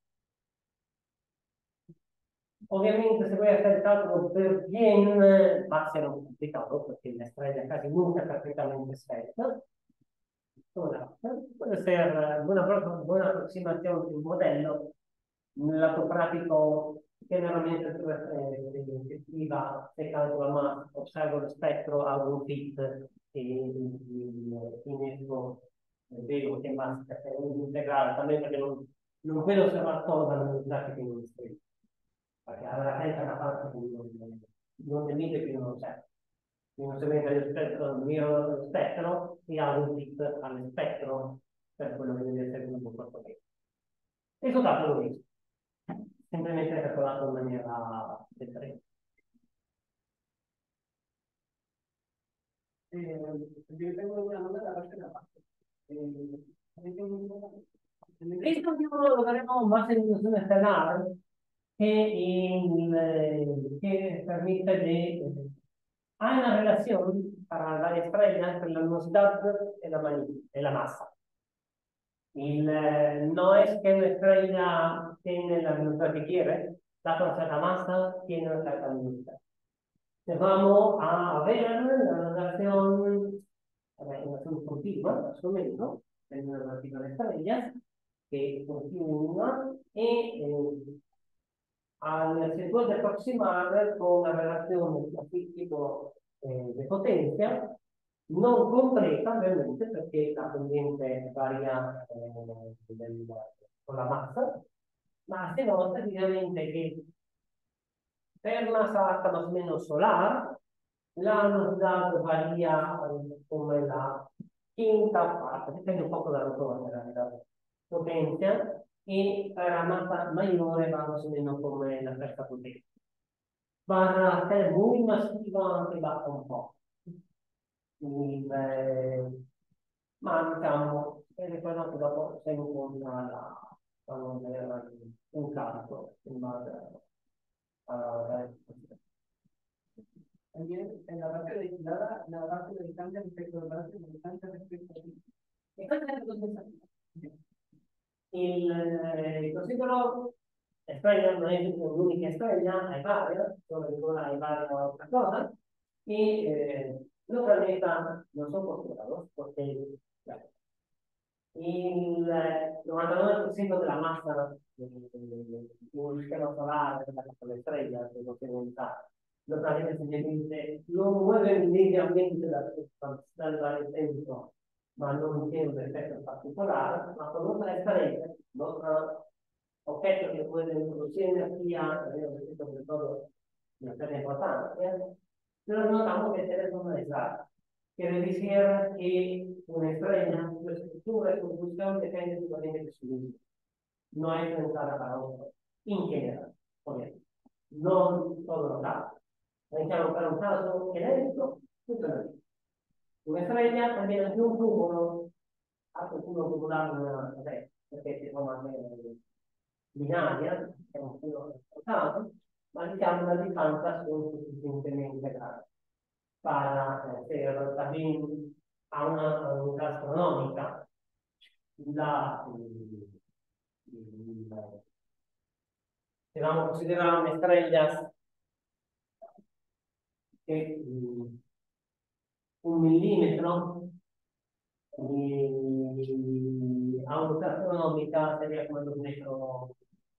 Obviamente, se voy a hacer el cálculo bien, va a ser un complicado, porque la estrella casi nunca es perfectamente esférica. Puede ser una buena aproximación de un modelo. En el lato práctico, generalmente eh, effettiva, se calcola más, observo el espectro, hago un fit y finisco, veo que más que hacer un integral, también porque no, no puedo observar toda la velocidad que tengo en estrella. Perché alla gente una parte non, non emite più non c'è. Quindi se mette lo spettro, il mio spettro, e ha un fit allo spettro per quello che deve essere un po' che. Il risultato lo vedo. Semplicemente calcolato in maniera differente. Eh, Questo lo vedremo más en ilusión estelar, que, en, eh, que permite de... eh, hay una relación para las estrellas entre la velocidad y la, y la masa. Il, no es que una estrella tiene la velocidad que quiere, la cosa la masa tiene una cierta velocidad. Entonces vamos a ver la relación, la relación continua, más o menos, de una relación de estrellas, que continua y eh, al, se puede aproximar con una relazione di tipo eh, di potenza non completa ovviamente perché la pendenza varia eh, del, con la massa, ma si nota ovviamente che per massa alta más o menos solar la velocidad varía come la quinta parte, dipende un poco dalla tua potenza, e per la massa maggiore va más o menos come la terza potenza. Para ser muy masiva anche basta un po'. Il, eh, ma diciamo, e ricordo che dopo si incontra la, quando aveva un calcio in base alla también en la parte de la, la parte de distancia respecto a la parte de distancia respecto a il, eh, considero estrella non è un'unica estrella, hai varie, sono ancora hai varie altre cose, y eh, los planetas no son postulados porque claro, il novantanove per cento della massa di un sistema solare, delle estrellas, de los los planetas simplemente no mueven linealmente dal, dal centro, ma non tiene un effetto particolare, ma con una estrella, un objeto que puede introducir energía, sobre todo una cosa importante, pero notamos que es una aislada. Quiere decir que una estrella, su estructura y su función depende totalmente de su mismo. No hay pensada para otro, en general, obviamente. No todo lo caso. Diciamo per un caso generico, tutto è lì. Una estrella también es un cúmulo, hace un cúmulo tubular, no sé, perché si forma binaria, è un filo portato, ma diciamo una distanza sufficientemente grande para eh, también a una unità astronomica la, se vamos a considerar una estrella che un millimetro di, a unità astronomica sería come un metro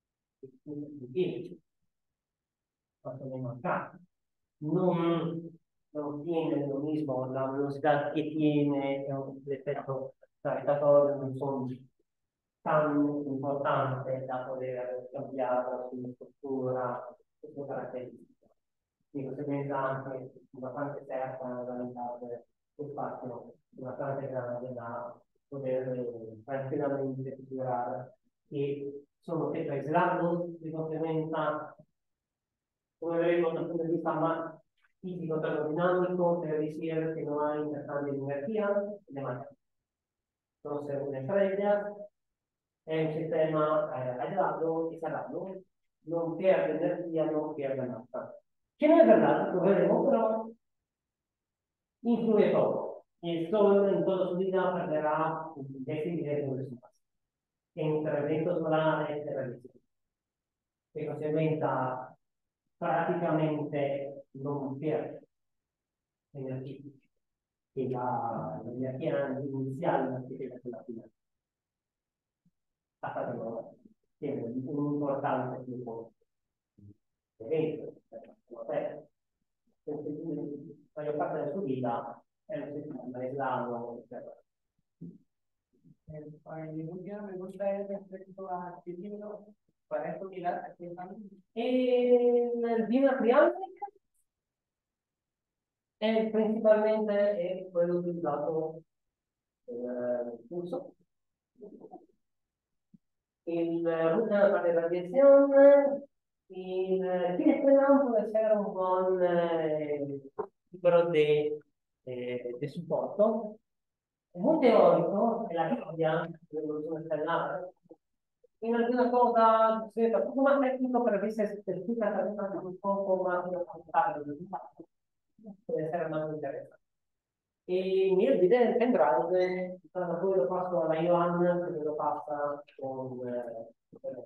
di más o menos acá. No, no tiene lo mismo la velocidad que tiene el efecto gravitatorio, no son tan importantes da poter cambiare su struttura e su caratteristiche. Di conseguenza anche abbastanza certa la realtà del spazio, abbastanza grande da poter tranquillamente considerare che sono effetti aislati, di conseguenza come vedremo dal punto di vista más físico termodinámico, es decir, que no hay intercambio de energía y de materia. Entonces, una estrella es un sistema eh, aislato y cerrado, non pierde energía, non pierde massa. Que no es verdad, lo veremos, pero influye todo. El Sol en toda su vida perderá un déficit de velocidad entre eventos solares e radiazioni. Che conseguenza praticamente non pierde energía, que la, la energía inicial no tiene la final. Hasta que no tiene un importante tipo de evento, no sé, la mayor parte de su vida es un sistema aislado, etcétera. Para el día me gusta el respecto a este libro, para esto mirar aquí estamos. El vino triámbrica è principalmente è quello utilizzato nel curso. Il ruta para la radiación, il que esperamos puede ser un buen eh, libro de, eh, de soporto. Es muy teórico, es la teoría de la evolución estelar, in alguna cosa, sì, poco más tecnico, pero a veces te explica también un poco más de lo contable, puede ser más interesante. E mi olvidé del pendrive, quando poi lo passo alla Ioan, che lo passa con... eh,